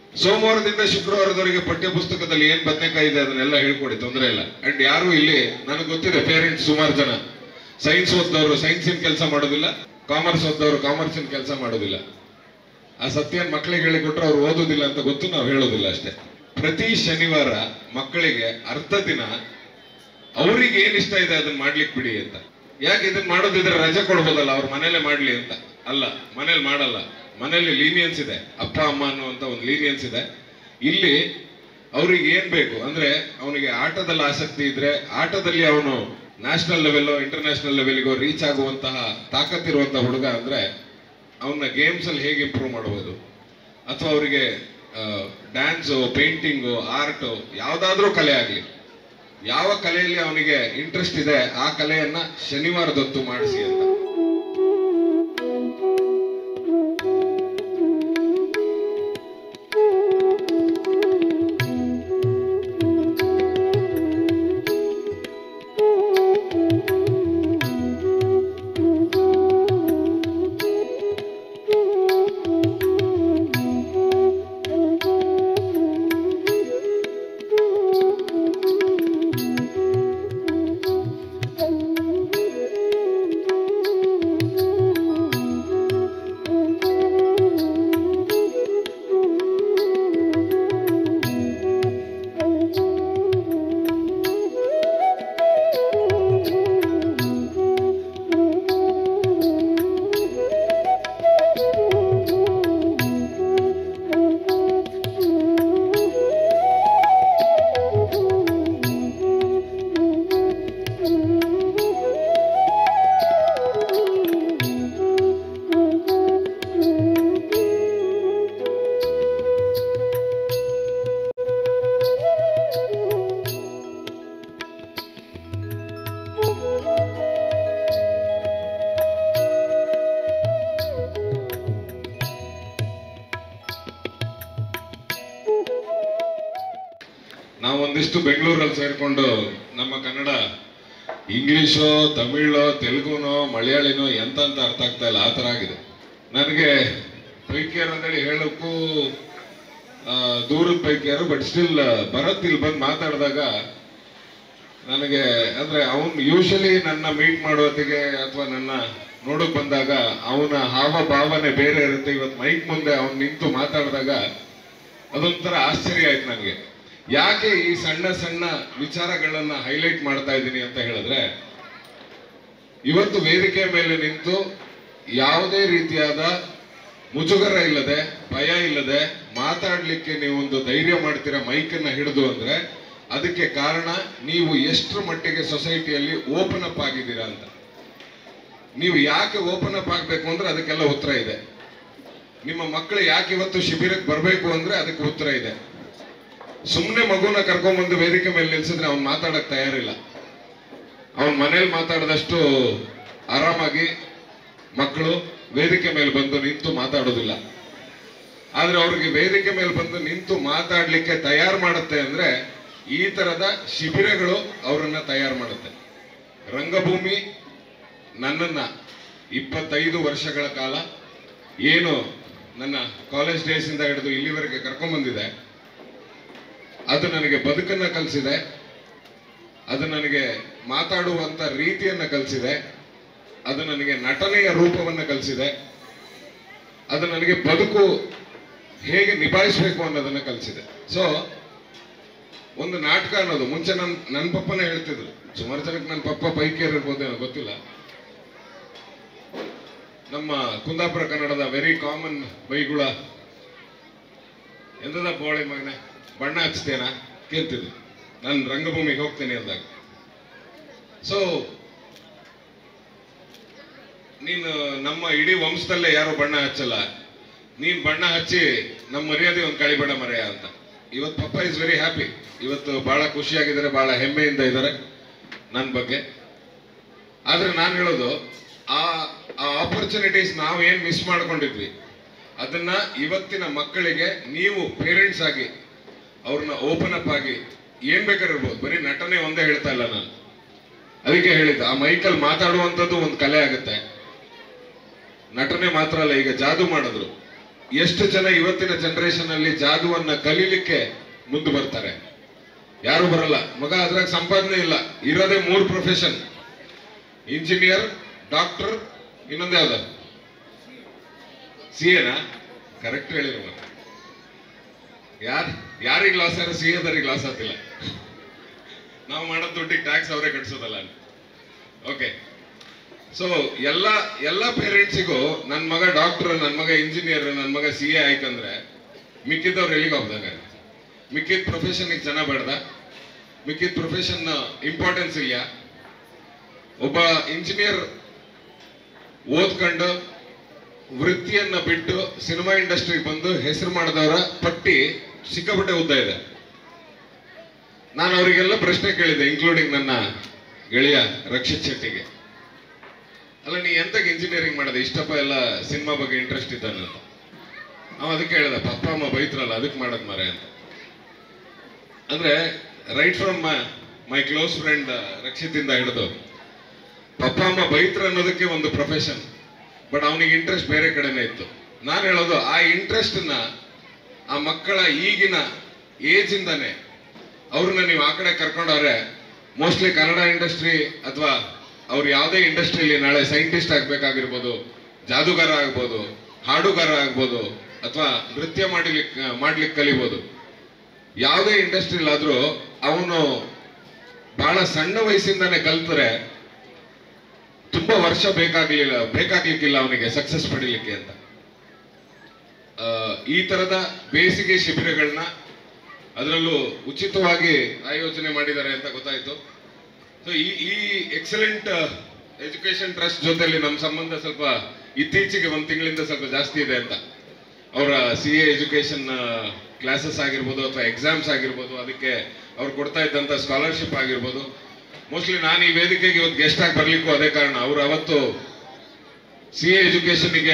ಸೋಮವಾರದಿಂದ ಶುಕ್ರವಾರದವರೆಗೆ ಪಠ್ಯ ಪುಸ್ತಕದಲ್ಲಿ ಏನ್ ಬದನೆಕಾಯಿ ಇದೆ ಅದನ್ನೆಲ್ಲ ಹೇಳ್ಕೊಡಿ, ತೊಂದರೆ ಇಲ್ಲ. ಅಂಡ್ ಯಾರು ಇಲ್ಲಿ ನನಗೆ ಗೊತ್ತಿದೆ ಪೇರೆಂಟ್ಸ್ ಸುಮಾರು ಜನ ಸೈನ್ಸ್ ಓದ್ದವರು ಸೈನ್ಸಿನ ಕೆಲಸ ಮಾಡೋದಿಲ್ಲ, ಕಾಮರ್ಸ್ ಓದ್ದವರು ಕಾಮರ್ಸಿನ ಕೆಲಸ ಮಾಡೋದಿಲ್ಲ. ಆ ಸತ್ಯನ್ ಮಕ್ಕಳಿಗೆ ಹೇಳಿಕೊಟ್ರೆ ಅವ್ರು ಓದೋದಿಲ್ಲ ಅಂತ ಗೊತ್ತು, ನಾವು ಹೇಳೋದಿಲ್ಲ ಅಷ್ಟೇ. ಪ್ರತಿ ಶನಿವಾರ ಮಕ್ಕಳಿಗೆ ಅರ್ಧ ದಿನ ಅವ್ರಿಗೆ ಏನ್ ಇಷ್ಟ ಇದೆ ಅದನ್ನ ಮಾಡ್ಲಿಕ್ಕೆ ಬಿಡಿ ಅಂತ. ಯಾಕೆ ಇದನ್ನ ಮಾಡೋದಿದ್ರೆ ರಜೆ ಕೊಡ್ಬೋದಲ್ಲ, ಅವ್ರ ಮನೇಲೆ ಮಾಡ್ಲಿ ಅಂತ. ಅಲ್ಲ, ಮನೇಲಿ ಮಾಡಲ್ಲ. ಮನೇಲಿ ಲೀನಿಯನ್ಸ್ ಇದೆ, ಅಪ್ಪ ಅಮ್ಮ ಅನ್ನುವಂತ ಒಂದು ಲೀನಿಯನ್ಸ್ ಇದೆ. ಇಲ್ಲಿ ಅವ್ರಿಗೆ ಏನ್ ಬೇಕು ಅಂದ್ರೆ, ಅವನಿಗೆ ಆಟದಲ್ಲಿ ಆಸಕ್ತಿ ಇದ್ರೆ ಆಟದಲ್ಲಿ ಅವನು ನ್ಯಾಷನಲ್ ಲೆವೆಲ್ ಇಂಟರ್ನ್ಯಾಷನಲ್ ಲೆವೆಲ್ಗೋ ರೀಚ್ ಆಗುವಂತಹ ತಾಕತ್ತಿರುವಂತಹ ಹುಡುಗ ಅಂದ್ರೆ ಅವನ್ನ ಗೇಮ್ಸ್ ಅಲ್ಲಿ ಹೇಗೆ ಇಂಪ್ರೂವ್ ಮಾಡಬಹುದು, ಅಥವಾ ಅವರಿಗೆ ಡ್ಯಾನ್ಸು, ಪೇಂಟಿಂಗು, ಆರ್ಟು, ಯಾವ್ದಾದ್ರೂ ಕಲೆ ಆಗ್ಲಿ, ಯಾವ ಕಲೆಯಲ್ಲಿ ಅವನಿಗೆ ಇಂಟ್ರೆಸ್ಟ್ ಇದೆ ಆ ಕಲೆಯನ್ನ ಶನಿವಾರದೊತ್ತು ಮಾಡಿಸಿ ಅಂತ. ನಾವೊಂದಿಷ್ಟು ಬೆಂಗಳೂರಲ್ಲಿ ಸೇರ್ಕೊಂಡು ನಮ್ಮ ಕನ್ನಡ ಇಂಗ್ಲಿಷೋ ತಮಿಳೋ ತೆಲುಗುನೋ ಮಲಯಾಳಿನೋ ಎಂತ ಅಂತ ಅರ್ಥ ಆಗ್ತಾ ಇಲ್ಲ, ಆ ಥರ ಆಗಿದೆ. ನನಗೆ ಪೈಕಿಯರ್ ಅಂತೇಳಿ ಹೇಳೋಕ್ಕೂ ದೂರದ ಪೈಕಿಯರು, ಬಟ್ ಸ್ಟಿಲ್ ಭರತ್ ಇಲ್ಲಿ ಬಂದು ಮಾತಾಡಿದಾಗ ನನಗೆ ಅಂದ್ರೆ ಅವನು ಯೂಶಲಿ ನನ್ನ ಮೀಟ್ ಮಾಡೋತ್ತಿಗೆ ಅಥವಾ ನನ್ನ ನೋಡೋಕೆ ಬಂದಾಗ ಅವನ ಹಾವ ಭಾವನೆ ಬೇರೆ ಇರುತ್ತೆ. ಇವತ್ತು ಮೈಕ್ ಮುಂದೆ ಅವನು ನಿಂತು ಮಾತಾಡಿದಾಗ ಅದೊಂಥರ ಆಶ್ಚರ್ಯ ಆಯ್ತು ನನಗೆ. ಯಾಕೆ ಈ ಸಣ್ಣ ಸಣ್ಣ ವಿಚಾರಗಳನ್ನ ಹೈಲೈಟ್ ಮಾಡ್ತಾ ಇದ್ದೀನಿ ಅಂತ ಹೇಳಿದ್ರೆ, ಇವತ್ತು ವೇದಿಕೆ ಮೇಲೆ ನಿಂತು ಯಾವುದೇ ರೀತಿಯಾದ ಮುಜುಗರ ಇಲ್ಲದೆ, ಭಯ ಇಲ್ಲದೆ ಮಾತಾಡ್ಲಿಕ್ಕೆ ನೀವೊಂದು ಧೈರ್ಯ ಮಾಡ್ತೀರಾ ಮೈಕನ್ನ ಹಿಡಿದು ಅಂದ್ರೆ ಅದಕ್ಕೆ ಕಾರಣ ನೀವು ಎಷ್ಟರ ಮಟ್ಟಿಗೆ ಸೊಸೈಟಿಯಲ್ಲಿ ಓಪನ್ ಅಪ್ ಆಗಿದ್ದೀರಾ ಅಂತ. ನೀವು ಯಾಕೆ ಓಪನ್ ಅಪ್ ಆಗ್ಬೇಕು ಅಂದ್ರೆ ಅದಕ್ಕೆಲ್ಲ ಉತ್ತರ ಇದೆ. ನಿಮ್ಮ ಮಕ್ಕಳು ಯಾಕೆ ಇವತ್ತು ಶಿಬಿರಕ್ಕೆ ಬರಬೇಕು ಅಂದ್ರೆ ಅದಕ್ಕೆ ಉತ್ತರ ಇದೆ. ಸುಮ್ಮನೆ ಮಗುನ ಕರ್ಕೊಂಡ್ಬಂದು ವೇದಿಕೆ ಮೇಲೆ ನಿಲ್ಸಿದ್ರೆ ಅವ್ನು ಮಾತಾಡಕ್ ತಯಾರಿಲ್ಲ. ಅವನ್ ಮನೇಲಿ ಮಾತಾಡದಷ್ಟು ಆರಾಮಾಗಿ ಮಕ್ಕಳು ವೇದಿಕೆ ಮೇಲೆ ಬಂದು ನಿಂತು ಮಾತಾಡೋದಿಲ್ಲ. ಆದ್ರೆ ಅವ್ರಿಗೆ ವೇದಿಕೆ ಮೇಲೆ ಬಂದು ನಿಂತು ಮಾತಾಡ್ಲಿಕ್ಕೆ ತಯಾರು ಮಾಡುತ್ತೆ ಅಂದ್ರೆ ಈ ತರದ ಶಿಬಿರಗಳು ಅವರನ್ನ ತಯಾರು ಮಾಡುತ್ತೆ. ರಂಗಭೂಮಿ ನನ್ನನ್ನ 25 ವರ್ಷಗಳ ಕಾಲ ಏನು ನನ್ನ ಕಾಲೇಜ್ ಡೇಸ್ ಇಂದ ಹಿಡಿದು ಇಲ್ಲಿವರೆಗೆ ಕರ್ಕೊಂಡ್ ಬಂದಿದೆ. ಅದು ನನಗೆ ಬದುಕನ್ನ ಕಲಿಸಿದೆ, ಅದು ನನಗೆ ಮಾತಾಡುವಂತ ರೀತಿಯನ್ನ ಕಲಿಸಿದೆ, ಅದು ನನಗೆ ನಟನೆಯ ರೂಪವನ್ನು ಕಲಿಸಿದೆ, ಅದು ನನಗೆ ಬದುಕು ಹೇಗೆ ನಿಭಾಯಿಸಬೇಕು ಅನ್ನೋದನ್ನ ಕಲಿಸಿದೆ. ಸೊ ಒಂದು ನಾಟಕ ಅನ್ನೋದು ಮುಂಚೆ ನನ್ನ ಪಪ್ಪನೇ ಹೇಳ್ತಿದ್ರು, ಸುಮಾರು ಜನಕ್ಕೆ ನನ್ನ ಪಪ್ಪ ಪೈಕಿಯರ್ ಇರ್ಬೋದೇನೋ ಗೊತ್ತಿಲ್ಲ. ನಮ್ಮ ಕುಂದಾಪುರ ಕನ್ನಡದ ವೆರಿ ಕಾಮನ್ ಬೈಗುಳ, ಎಂದದ ಬೋಳೆ ಮಗನೆ ಬಣ್ಣ ಹಚ್ತೇನಾ ಕೇಳ್ತಿದ್ರು ನಾನು ರಂಗಭೂಮಿಗೆ ಹೋಗ್ತೇನೆ ಅಂದಾಗ. ಸೊ ನೀನು ನಮ್ಮ ಇಡೀ ವಂಶದಲ್ಲೇ ಯಾರು ಬಣ್ಣ ಹಚ್ಚಲ್ಲ, ನೀನ್ ಬಣ್ಣ ಹಚ್ಚಿ ನಮ್ಮ ಮರ್ಯಾದೆ ಒಂದು ಕಳಿಬೇಡ ಮರೆಯ ಅಂತ. ಇವತ್ತು ಪಪ್ಪ ಇಸ್ ವೆರಿ ಹ್ಯಾಪಿ, ಇವತ್ತು ಬಹಳ ಖುಷಿಯಾಗಿದ್ದಾರೆ, ಬಹಳ ಹೆಮ್ಮೆಯಿಂದ ಇದ್ದಾರೆ ನನ್ನ ಬಗ್ಗೆ. ಆದ್ರೆ ನಾನು ಹೇಳೋದು ಆ ಆಪರ್ಚುನಿಟೀಸ್ ನಾವೇನ್ ಮಿಸ್ ಮಾಡ್ಕೊಂಡಿದ್ವಿ ಅದನ್ನ ಇವತ್ತಿನ ಮಕ್ಕಳಿಗೆ ನೀವು ಪೇರೆಂಟ್ಸ್ ಆಗಿ ಅವ್ರನ್ನ ಓಪನ್ ಅಪ್ ಆಗಿ ಏನ್ ಬೇಕಾಗಿರ್ಬೋದು, ಬರೀ ನಟನೆ ಒಂದೇ ಹೇಳ್ತಾ ಇಲ್ಲ ನಾನು. ಅದಕ್ಕೆ ಹೇಳಿದ್ದ ಆ ಮೈಕಲ್ ಮಾತಾಡುವಂಥದ್ದು ಒಂದು ಕಲೆ ಆಗುತ್ತೆ. ನಟನೆ ಮಾತ್ರ ಅಲ್ಲ, ಈಗ ಜಾದೂ ಮಾಡಿದ್ರು ಎಷ್ಟು ಜನ ಇವತ್ತಿನ ಜನರೇಷನ್ ಅಲ್ಲಿ ಜಾದುವನ್ನ ಕಲೀಲಿಕ್ಕೆ ಮುಂದೆ ಬರ್ತಾರೆ? ಯಾರು ಬರಲ್ಲ ಮಗ. ಅದ್ರಾಗ ಸಂಪಾದನೆ ಇಲ್ಲ. ಇರೋದೇ 3 ಪ್ರೊಫೆಷನ್: ಇಂಜಿನಿಯರ್, ಡಾಕ್ಟರ್, ಇನ್ನೊಂದು ಯಾವ್ದು? CA. ಕರೆಕ್ಟ್ ಹೇಳಿರು. ಮತ್ತೆ ಯಾರಿಗೆ ಲಾಸ್ ಆದ್ರೆ CA ಲಾಸ್ ಆಗ್ತಿಲ್ಲ. ನಾವು ಮಾಡೋದು ದುಡ್ಡಿಗೆ ಟ್ಯಾಕ್ಸ್ ಅವರೇ ಕಟ್ಸೋದಲ್ಲ. ಓಕೆ. ಸೊ ಎಲ್ಲ ಪೇರೆಂಟ್ಸಿಗೂ ನನ್ನ ಮಗ ಡಾಕ್ಟರ್, ನನ್ನ ಮಗ ಇಂಜಿನಿಯರ್, ನನ್ನ ಮಗ CA ಆಯ್ತಂದ್ರೆ ಮಿಕ್ಕಿದವ್ರು ಎಲ್ಲಿಗೆ ಹೋಗ್ದಾಗ? ಮಿಕ್ಕಿದ ಪ್ರೊಫೆಷನ್ಗೆ ಜನ ಬೇಡ್ದ? ಮಿಕ್ಕಿದ ಪ್ರೊಫೆಷನ್ ಇಂಪಾರ್ಟೆನ್ಸ್ ಇಲ್ಲ? ಒಬ್ಬ ಇಂಜಿನಿಯರ್ ಓದ್ಕೊಂಡು ವೃತ್ತಿಯನ್ನ ಬಿಟ್ಟು ಸಿನಿಮಾ ಇಂಡಸ್ಟ್ರಿಗೆ ಬಂದು ಹೆಸರು ಮಾಡಿದವರ ಪಟ್ಟಿ ಸಿಕ್ಕಾಪಟ್ಟೆ ಉದ್ದ ಇದೆ. ನಾನು ಅವರಿಗೆಲ್ಲ ಪ್ರಶ್ನೆ ಕೇಳಿದೆ, ಇನ್ಕ್ಲೂಡಿಂಗ್ ನನ್ನ ಗೆಳೆಯ ರಕ್ಷಿತ್ ಶೆಟ್ಟಿಗೆ. ಅಲ್ಲ, ನೀ ಎಂತಕ್ಕೆ ಇಂಜಿನಿಯರಿಂಗ್ ಮಾಡಿದೆ? ಇಷ್ಟಪ್ಪ ಎಲ್ಲ ಸಿನಿಮಾ ಬಗ್ಗೆ ಇಂಟ್ರೆಸ್ಟ್ ಇದ್ದಾನೆ ಅಂತ. ಅವ ಅದಕ್ಕೆ ಹೇಳಿದ, ಪಪ್ಪ ಅಮ್ಮ ಬೈತ್ರಲ್ಲ ಅದಕ್ಕೆ ಮಾಡೋದು ಮಾರೆ ಅಂತ. ಅಂದ್ರೆ right from my close friend Rakshith ಇಂದ ಹಿಡಿದು ಪಪ್ಪ ಅಮ್ಮ ಬೈತ್ರ ಅನ್ನೋದಕ್ಕೆ ಒಂದು ಪ್ರೊಫೆಷನ್, ಬಟ್ ಅವನಿಗೆ ಇಂಟ್ರೆಸ್ಟ್ ಬೇರೆ ಕಡೆನೇ ಇತ್ತು. ನಾನು ಹೇಳೋದು, ಆ ಇಂಟ್ರೆಸ್ಟ್ ನ ಆ ಮಕ್ಕಳ ಈಗಿನ ಏಜ್ ಇಂದಾನೆ ಅವ್ರನ್ನ ನೀವು ಆ ಕಡೆ ಕರ್ಕೊಂಡವ್ರೆ ಮೋಸ್ಟ್ಲಿ ಕನ್ನಡ ಇಂಡಸ್ಟ್ರಿ ಅಥವಾ ಅವ್ರು ಯಾವುದೇ ಇಂಡಸ್ಟ್ರಿಯಲ್ಲಿ ನಾಳೆ ಸೈಂಟಿಸ್ಟ್ ಆಗ್ಬೇಕಾಗಿರ್ಬೋದು, ಜಾದೂಗಾರ ಆಗ್ಬೋದು, ಹಾಡುಗಾರ ಆಗ್ಬೋದು, ಅಥವಾ ನೃತ್ಯ ಮಾಡ್ಲಿಕ್ಕೆ ಕಲಿಬೋದು. ಯಾವುದೇ ಇಂಡಸ್ಟ್ರಿಲ್ ಆದ್ರೂ ಅವನು ಬಹಳ ಸಣ್ಣ ವಯಸ್ಸಿಂದಾನೆ ಕಲ್ತರೆ ತುಂಬಾ ವರ್ಷ ಬೇಕಾಗ್ಲಿಕ್ಕಿಲ್ಲ ಅವನಿಗೆ ಸಕ್ಸಸ್ ಪಡಿಲಿಕ್ಕೆ ಅಂತ. ಈ ತರದ ಬೇಸಿಗೆ ಶಿಬಿರಗಳನ್ನ ಅದರಲ್ಲೂ ಉಚಿತವಾಗಿ ಆಯೋಜನೆ ಮಾಡಿದ್ದಾರೆ ಅಂತ ಗೊತ್ತಾಯ್ತು. ಸೊ ಈ ಎಕ್ಸಲೆಂಟ್ ಎಜುಕೇಶನ್ ಟ್ರಸ್ಟ್ ಜೊತೆಲಿ ನಮ್ಮ ಸಂಬಂಧ ಸ್ವಲ್ಪ ಇತ್ತೀಚೆಗೆ 1 ತಿಂಗಳಿಂದ ಸ್ವಲ್ಪ ಜಾಸ್ತಿ ಇದೆ ಅಂತ. ಅವರ CA ಎಜುಕೇಶನ್ ಕ್ಲಾಸಸ್ ಆಗಿರ್ಬೋದು ಅಥವಾ ಎಕ್ಸಾಮ್ಸ್ ಆಗಿರ್ಬೋದು, ಅದಕ್ಕೆ ಅವ್ರು ಕೊಡ್ತಾ ಇದ್ದಂತ ಸ್ಕಾಲರ್ಶಿಪ್ ಆಗಿರ್ಬೋದು. ಮೋಸ್ಟ್ಲಿ ನಾನು ಈ ವೇದಿಕೆಗೆ ಇವತ್ತು ಗೆಸ್ಟ್ ಆಗಿ ಬರ್ಲಿಕ್ಕೂ ಅದೇ ಕಾರಣ. ಅವರು ಅವತ್ತು CA ಎಜುಕೇಶನ್ಗೆ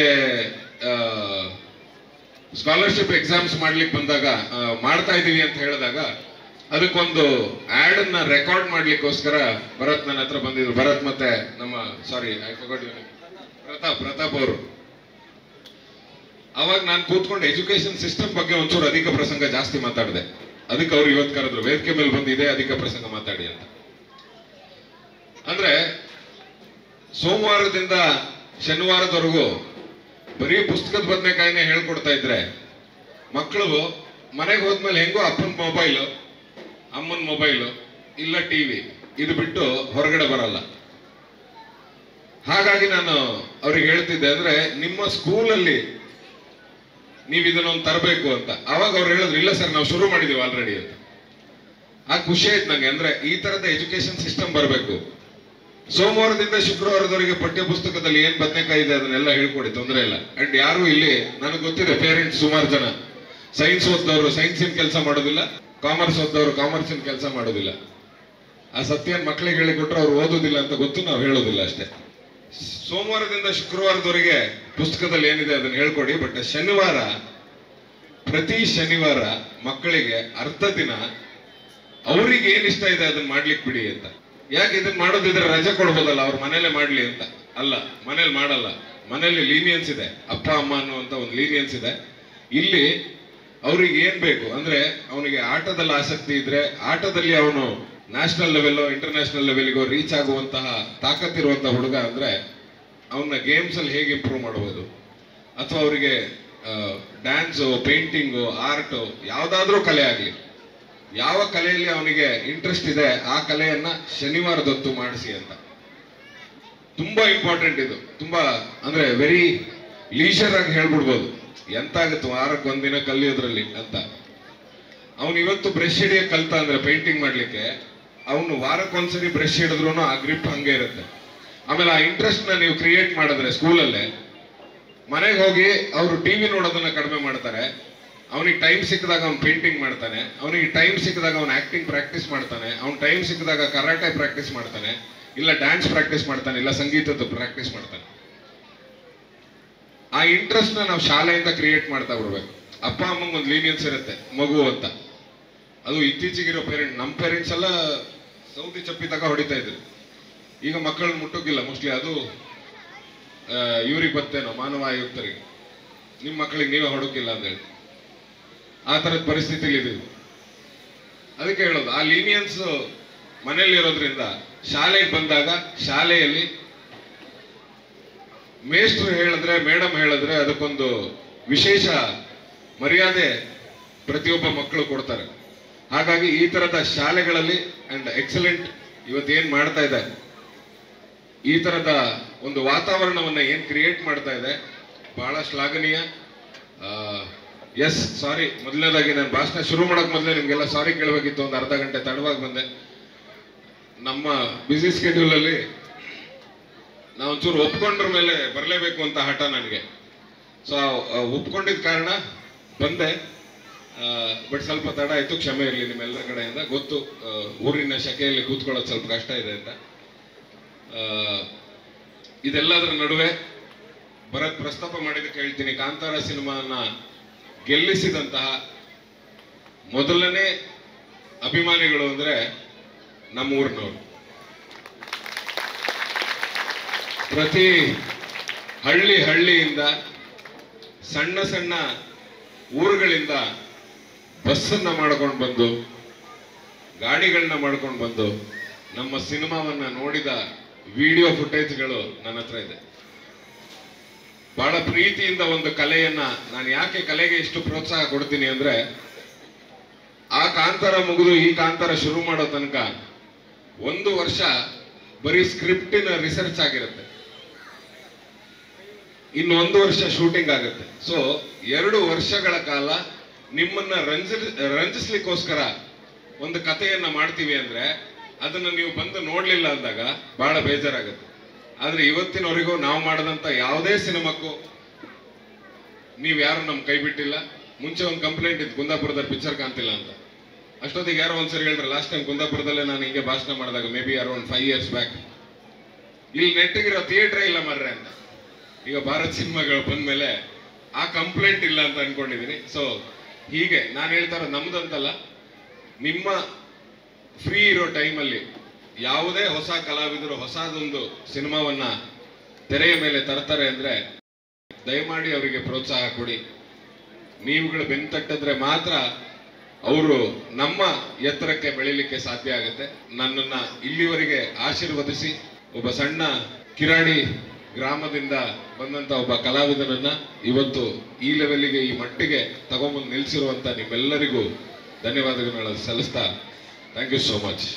ಸ್ಕಾಲರ್ಶಿಪ್ ಎಕ್ಸಾಮ್ಸ್ ಮಾಡ್ಲಿಕ್ಕೆ ಬಂದಾಗ, ಮಾಡ್ತಾ ಇದೀವಿ ಅಂತ ಹೇಳಿದಾಗ, ಅದಕ್ಕೊಂದು ಆಡ್ ಅನ್ನ ರೆಕಾರ್ಡ್ ಮಾಡ್ಲಿಕ್ಕೋಸ್ಕರ ಭರತ್ ನನ್ನ ಹತ್ರ ಬಂದಿದ್ರು. ಭರತ್ ಮತ್ತೆ ನಮ್ಮ ಪ್ರತಾಪ್ ಅವರು. ಅವಾಗ ನಾನು ಕೂತ್ಕೊಂಡು ಎಜುಕೇಶನ್ ಸಿಸ್ಟಮ್ ಬಗ್ಗೆ ಒಂಚೂರು ಅಧಿಕ ಪ್ರಸಂಗ ಜಾಸ್ತಿ ಮಾತಾಡಿದೆ. ಅದಕ್ಕೆ ಅವ್ರು ಇವತ್ತು ಕರೆದ್ರು, ವೇದಿಕೆ ಮೇಲೆ ಬಂದಿದೆ ಅಧಿಕ ಪ್ರಸಂಗ ಮಾತಾಡಿ ಅಂತ. ಅಂದ್ರೆ ಸೋಮವಾರದಿಂದ ಶನಿವಾರದವರೆಗೂ ಬರೀ ಪುಸ್ತಕದ ಬದನೆಕಾಯಿನೇ ಹೇಳ್ಕೊಡ್ತಾ ಇದ್ರೆ ಮಕ್ಕಳು ಮನೆಗೆ ಹೋದ್ಮೇಲೆ ಹೆಂಗೋ ಅಪ್ಪನ ಮೊಬೈಲು, ಅಮ್ಮನ ಮೊಬೈಲು, ಇಲ್ಲ TV ಇದು ಬಿಟ್ಟು ಹೊರಗಡೆ ಬರಲ್ಲ. ಹಾಗಾಗಿ ನಾನು ಅವ್ರಿಗೆ ಹೇಳ್ತಿದ್ದೆ, ಅಂದ್ರೆ ನಿಮ್ಮ ಸ್ಕೂಲಲ್ಲಿ ನೀವು ಇದನ್ನೊಂದು ತರಬೇಕು ಅಂತ. ಅವಾಗ ಅವ್ರು ಹೇಳಿದ್ರು, ಇಲ್ಲ ಸರ್ ನಾವು ಶುರು ಮಾಡಿದೀವಿ ಆಲ್ರೆಡಿ ಅಂತ. ಆ ಖುಷಿ ಆಯ್ತು ನಂಗೆ. ಅಂದ್ರೆ ಈ ತರದ ಎಜುಕೇಶನ್ ಸಿಸ್ಟಮ್ ಬರಬೇಕು. ಸೋಮವಾರದಿಂದ ಶುಕ್ರವಾರದವರೆಗೆ ಪಠ್ಯ ಪುಸ್ತಕದಲ್ಲಿ ಏನ್ ಬದನೆಕಾಯಿ ಇದೆ ಅದನ್ನೆಲ್ಲ ಹೇಳ್ಕೊಡಿ, ತೊಂದರೆ ಇಲ್ಲ. ಅಂಡ್ ಯಾರು ಇಲ್ಲಿ ನನಗೆ ಗೊತ್ತಿದೆ ಪೇರೆಂಟ್ಸ್ ಸುಮಾರು ಜನ ಸೈನ್ಸ್ ಓದ್ದವರು ಸೈನ್ಸಿನ ಕೆಲಸ ಮಾಡೋದಿಲ್ಲ, ಕಾಮರ್ಸ್ ಓದ್ದವರು ಕಾಮರ್ಸಿನ ಕೆಲಸ ಮಾಡೋದಿಲ್ಲ. ಆ ಸತ್ಯನ ಮಕ್ಕಳಿಗೆ ಹೇಳಿಕೊಟ್ರೆ ಅವ್ರು ಓದೋದಿಲ್ಲ ಅಂತ ಗೊತ್ತು, ನಾವು ಹೇಳೋದಿಲ್ಲ ಅಷ್ಟೇ. ಸೋಮವಾರದಿಂದ ಶುಕ್ರವಾರದವರೆಗೆ ಪುಸ್ತಕದಲ್ಲಿ ಏನಿದೆ ಅದನ್ನ ಹೇಳ್ಕೊಡಿ. ಬಟ್ ಪ್ರತಿ ಶನಿವಾರ ಮಕ್ಕಳಿಗೆ ಅರ್ಧ ದಿನ ಅವ್ರಿಗೆ ಏನ್ ಇಷ್ಟ ಇದೆ ಅದನ್ನ ಮಾಡ್ಲಿಕ್ಕೆ ಬಿಡಿ ಅಂತ. ಯಾಕೆ ಇದನ್ನ ಮಾಡೋದಿದ್ರೆ ರಜೆ ಕೊಡ್ಬೋದಲ್ಲ, ಅವ್ರ ಮನೇಲೆ ಮಾಡ್ಲಿ ಅಂತ. ಅಲ್ಲ, ಮನೇಲಿ ಮಾಡಲ್ಲ. ಮನೇಲಿ ಲೀನಿಯನ್ಸ್ ಇದೆ, ಅಪ್ಪ ಅಮ್ಮ ಅನ್ನುವಂತ ಒಂದು ಲೀನಿಯನ್ಸ್ ಇದೆ. ಇಲ್ಲಿ ಅವ್ರಿಗೆ ಏನ್ ಬೇಕು ಅಂದ್ರೆ, ಅವನಿಗೆ ಆಟದಲ್ಲಿ ಆಸಕ್ತಿ ಇದ್ರೆ ಆಟದಲ್ಲಿ ಅವನು ನ್ಯಾಷನಲ್ ಲೆವೆಲ್ ಇಂಟರ್ನ್ಯಾಷನಲ್ ಲೆವೆಲ್ಗೂ ರೀಚ್ ಆಗುವಂತಹ ತಾಕತ್ತಿರುವಂತಹ ಹುಡುಗ ಅಂದ್ರೆ ಅವನ್ನ ಗೇಮ್ಸ್ ಅಲ್ಲಿ ಹೇಗೆ ಇಂಪ್ರೂವ್ ಮಾಡಬಹುದು, ಅಥವಾ ಅವರಿಗೆ ಡ್ಯಾನ್ಸು, ಪೇಂಟಿಂಗು, ಆರ್ಟು, ಯಾವ್ದಾದ್ರೂ ಕಲೆ ಆಗ್ಲಿ, ಯಾವ ಕಲೆಯಲ್ಲಿ ಅವನಿಗೆ ಇಂಟ್ರೆಸ್ಟ್ ಇದೆ ಆ ಕಲೆಯನ್ನ ಶನಿವಾರದೊತ್ತು ಮಾಡಿಸಿ ಅಂತ. ತುಂಬಾ ಇಂಪಾರ್ಟೆಂಟ್ ಇದು. ತುಂಬಾ ಅಂದ್ರೆ ವೆರಿ ಲೀಷರ್ ಆಗಿ ಹೇಳ್ಬಿಡ್ಬೋದು, ಎಂತಾಗತ್ತು ವಾರಕ್ಕೆ ಒಂದಿನ ಕಲಿಯೋದ್ರಲ್ಲಿ ಅಂತ. ಅವನು ಇವತ್ತು ಬ್ರಷ್ ಹಿಡಿಯಕ್ಕೆ ಕಲ್ತ ಅಂದ್ರೆ ಪೇಂಟಿಂಗ್ ಮಾಡ್ಲಿಕ್ಕೆ, ಅವನು ವಾರಕ್ಕೊಂದ್ಸರಿ ಬ್ರಷ್ ಹಿಡಿದ್ರು ಆ ಗ್ರಿಪ್ ಹಂಗೆ ಇರುತ್ತೆ. ಆಮೇಲೆ ಆ ಇಂಟ್ರೆಸ್ಟ್ ನ ನೀವು ಕ್ರಿಯೇಟ್ ಮಾಡಿದ್ರೆ ಸ್ಕೂಲಲ್ಲೇ, ಮನೆಗೆ ಹೋಗಿ ಅವರು TV ನೋಡೋದನ್ನ ಕಡಿಮೆ ಮಾಡ್ತಾರೆ. ಅವನಿಗೆ ಟೈಮ್ ಸಿಕ್ಕಿದಾಗ ಅವ್ನು ಪೇಂಟಿಂಗ್ ಮಾಡ್ತಾನೆ, ಅವನಿಗೆ ಟೈಮ್ ಸಿಕ್ಕಿದಾಗ ಅವ್ನು ಆಕ್ಟಿಂಗ್ ಪ್ರಾಕ್ಟೀಸ್ ಮಾಡ್ತಾನೆ, ಅವ್ನ ಟೈಮ್ ಸಿಕ್ಕಿದಾಗ ಕರಾಟೆ ಪ್ರಾಕ್ಟೀಸ್ ಮಾಡ್ತಾನೆ, ಇಲ್ಲ ಡ್ಯಾನ್ಸ್ ಪ್ರಾಕ್ಟೀಸ್ ಮಾಡ್ತಾನೆ, ಇಲ್ಲ ಸಂಗೀತದ ಪ್ರಾಕ್ಟೀಸ್ ಮಾಡ್ತಾನೆ. ಆ ಇಂಟ್ರೆಸ್ಟ್ ನ ನಾವು ಶಾಲೆಯಿಂದ ಕ್ರಿಯೇಟ್ ಮಾಡ್ತಾ ಬರ್ಬೇಕು. ಅಪ್ಪ ಅಮ್ಮಂಗೆ ಒಂದು ಲೀನಿಯನ್ಸ್ ಇರುತ್ತೆ ಮಗು ಅಂತ. ಅದು ಇತ್ತೀಚೆಗಿರೋ ನಮ್ಮ ಪೇರೆಂಟ್ಸ್ ಎಲ್ಲ ಸೌದಿ ಚಪ್ಪಿ ತಗ ಹೊಡಿತಾ ಇದ್ರು. ಈಗ ಮಕ್ಕಳನ್ನ ಮುಟ್ಟೋಗಿಲ್ಲ ಮೋಸ್ಟ್ಲಿ. ಅದು ಇವ್ರಿಗೆ ಬತ್ತೇನೋ ಮಾನವ ಆಯುಕ್ತರಿಗೆ. ನಿಮ್ಮ ಮಕ್ಕಳಿಗೆ ನೀವೇ ಹೊಡೋಕಿಲ್ಲ ಅಂತೇಳಿ ಆ ಥರದ ಪರಿಸ್ಥಿತಿಲಿ ಇದೀವಿ. ಅದಕ್ಕೆ ಹೇಳೋದು, ಆ ಲೀನಿಯನ್ಸ್ ಮನೆಯಲ್ಲಿ ಇರೋದ್ರಿಂದ ಶಾಲೆಗೆ ಬಂದಾಗ ಶಾಲೆಯಲ್ಲಿ ಮೇಷ್ಟ್ರು ಹೇಳಿದ್ರೆ, ಮೇಡಮ್ ಹೇಳಿದ್ರೆ ಅದಕ್ಕೊಂದು ವಿಶೇಷ ಮರ್ಯಾದೆ ಪ್ರತಿಯೊಬ್ಬ ಮಕ್ಕಳು ಕೊಡ್ತಾರೆ. ಹಾಗಾಗಿ ಈ ತರದ ಶಾಲೆಗಳಲ್ಲಿ ಅಂಡ್ ಎಕ್ಸಲೆಂಟ್ ಇವತ್ತೇನ್ ಮಾಡ್ತಾ ಇದೆ, ಈ ತರದ ಒಂದು ವಾತಾವರಣವನ್ನ ಏನ್ ಕ್ರಿಯೇಟ್ ಮಾಡ್ತಾ ಇದೆ ಬಹಳ ಶ್ಲಾಘನೀಯ. ಎಸ್, ಸಾರಿ, ಮೊದಲನೇದಾಗಿ ನಾನು ಭಾಷಣ ಶುರು ಮಾಡಕ್ ಮೊದಲೇ ನಿಮ್ಗೆಲ್ಲ ಸಾರಿ ಕೇಳಬೇಕಿತ್ತು. ಒಂದು ಅರ್ಧ ಗಂಟೆ ತಡವಾಗಿ ಬಂದೆ. ನಮ್ಮ ಬ್ಯುಸಿ ಸ್ಕೆಡ್ಯೂಲ್ ಅಲ್ಲಿ ನಾವು ಒಂಚೂರು ಒಪ್ಕೊಂಡ್ರ ಮೇಲೆ ಬರಲೇಬೇಕು ಅಂತ ಹಠ ನನಗೆ. ಸೊ ಒಪ್ಕೊಂಡಿದ್ದ ಕಾರಣ ಬಂದೆ. ಬಟ್ ಸ್ವಲ್ಪ ತಡ ಆಯ್ತು, ಕ್ಷಮೆ ಇರಲಿ ನಿಮ್ಮೆಲ್ಲರ ಕಡೆಯಿಂದ. ಗೊತ್ತು, ಊರಿನ ಶಕೆಯಲ್ಲಿ ಕೂತ್ಕೊಳ್ಳೋದು ಸ್ವಲ್ಪ ಕಷ್ಟ ಇದೆ ಅಂತ. ಇದೆಲ್ಲದರ ನಡುವೆ ಭರತ್ ಪ್ರಸ್ತಾಪ ಮಾಡಿದ್ದಕ್ಕೆ ಹೇಳ್ತೀನಿ, ಕಾಂತಾರ ಸಿನಿಮಾನ ಗೆಲ್ಲಿಸಿದಂತಹ ಮೊದಲನೇ ಅಭಿಮಾನಿಗಳು ಅಂದ್ರೆ ನಮ್ಮ ಊರಿನವರು. ಪ್ರತಿ ಹಳ್ಳಿಯಿಂದ ಸಣ್ಣ ಸಣ್ಣ ಊರುಗಳಿಂದ ಬಸ್ಸನ್ನ ಮಾಡ್ಕೊಂಡು ಬಂದು, ಗಾಡಿಗಳನ್ನ ಮಾಡ್ಕೊಂಡು ಬಂದು ನಮ್ಮ ಸಿನಿಮಾವನ್ನ ನೋಡಿದ ವಿಡಿಯೋ ಫುಟೇಜ್ಗಳು ನನ್ನ ಹತ್ರ ಇದೆ. ಬಹಳ ಪ್ರೀತಿಯಿಂದ ಒಂದು ಕಲೆಯನ್ನ, ನಾನು ಯಾಕೆ ಕಲೆಗೆ ಇಷ್ಟು ಪ್ರೋತ್ಸಾಹ ಕೊಡ್ತೀನಿ ಅಂದ್ರೆ, ಆ ಕಾಂತಾರ ಮುಗಿದು ಈ ಕಾಂತಾರ ಶುರು ಮಾಡೋ ತನಕ 1 ವರ್ಷ ಬರೀ ಸ್ಕ್ರಿಪ್ಟಿನ ರಿಸರ್ಚ್ ಆಗಿರುತ್ತೆ, ಇನ್ನು 1 ವರ್ಷ ಶೂಟಿಂಗ್ ಆಗುತ್ತೆ. ಸೊ 2 ವರ್ಷಗಳ ಕಾಲ ನಿಮ್ಮನ್ನ ರಂಜಿಸ್ಲಿಕ್ಕೋಸ್ಕರ ಒಂದು ಕಥೆಯನ್ನ ಮಾಡ್ತೀವಿ ಅಂದ್ರೆ ಅದನ್ನ ನೀವು ಬಂದು ನೋಡ್ಲಿಲ್ಲ ಅಂದಾಗ ಬಹಳ ಬೇಜಾರಾಗುತ್ತೆ. ಆದ್ರೆ ಇವತ್ತಿನವರೆಗೂ ನಾವು ಮಾಡದಂತ ಯಾವುದೇ ಸಿನಿಮಾಕ್ಕೂ ನೀವ್ ಯಾರು ನಮ್ ಕೈ ಬಿಟ್ಟಿಲ್ಲ. ಮುಂಚೆ ಒಂದು ಕಂಪ್ಲೇಂಟ್ ಇತ್ತು, ಕುಂದಾಪುರದಲ್ಲಿ ಪಿಕ್ಚರ್ ಕಾಣ್ತಿಲ್ಲ ಅಂತ. ಅಷ್ಟೊತ್ತಿಗೆ ಯಾರೋ ಒಂದ್ಸರಿ ಹೇಳಿದ್ರೆ, ಲಾಸ್ಟ್ ಟೈಮ್ ಕುಂದಾಪುರದಲ್ಲೇ ನಾನು ಹಿಂಗೆ ಭಾಷಣ ಮಾಡಿದಾಗ, may be around 5 years back, ಇಲ್ಲಿ ನೆಟ್ಟಿಗಿರೋ ಥಿಯೇಟ್ರೇ ಇಲ್ಲ ಮರ್ರೆ ಅಂತ. ಈಗ ಭಾರತ್ ಸಿನಿಮಾಗಳು ಬಂದ್ಮೇಲೆ ಆ ಕಂಪ್ಲೇಂಟ್ ಇಲ್ಲ ಅಂತ ಅನ್ಕೊಂಡಿದೀನಿ. ಸೊ ಹೀಗೆ ನಾನು ಹೇಳ್ತಾರ, ನಮ್ದಂತಲ್ಲ, ನಿಮ್ಮ ಫ್ರೀ ಇರೋ ಟೈಮಲ್ಲಿ ಯಾವುದೇ ಹೊಸ ಕಲಾವಿದರು ಹೊಸದೊಂದು ಸಿನಿಮಾವನ್ನ ತೆರೆಯ ಮೇಲೆ ತರ್ತಾರೆ ಅಂದ್ರೆ ದಯಮಾಡಿ ಅವರಿಗೆ ಪ್ರೋತ್ಸಾಹ ಕೊಡಿ. ನೀವುಗಳು ಬೆನ್ತಟ್ಟಿದ್ರೆ ಮಾತ್ರ ಅವರು ನಮ್ಮ ಎತ್ತರಕ್ಕೆ ಬೆಳಿಲಿಕ್ಕೆ ಸಾಧ್ಯ ಆಗುತ್ತೆ. ನನ್ನನ್ನ ಇಲ್ಲಿವರೆಗೆ ಆಶೀರ್ವದಿಸಿ ಒಬ್ಬ ಸಣ್ಣ ಕಿರಾಡಿ ಗ್ರಾಮದಿಂದ ಬಂದಂತ ಒಬ್ಬ ಕಲಾವಿದನನ್ನ ಇವತ್ತು ಈ ಲೆವೆಲ್ಗೆ, ಈ ಮಟ್ಟಿಗೆ ತಗೊಂಬಂದು ನಿಲ್ಸಿರುವಂತ ನಿಮ್ಮೆಲ್ಲರಿಗೂ ಧನ್ಯವಾದಗಳನ್ನು ಸಲ್ಲಿಸ್ತಾ, ಥ್ಯಾಂಕ್ ಯು ಸೋ ಮಚ್.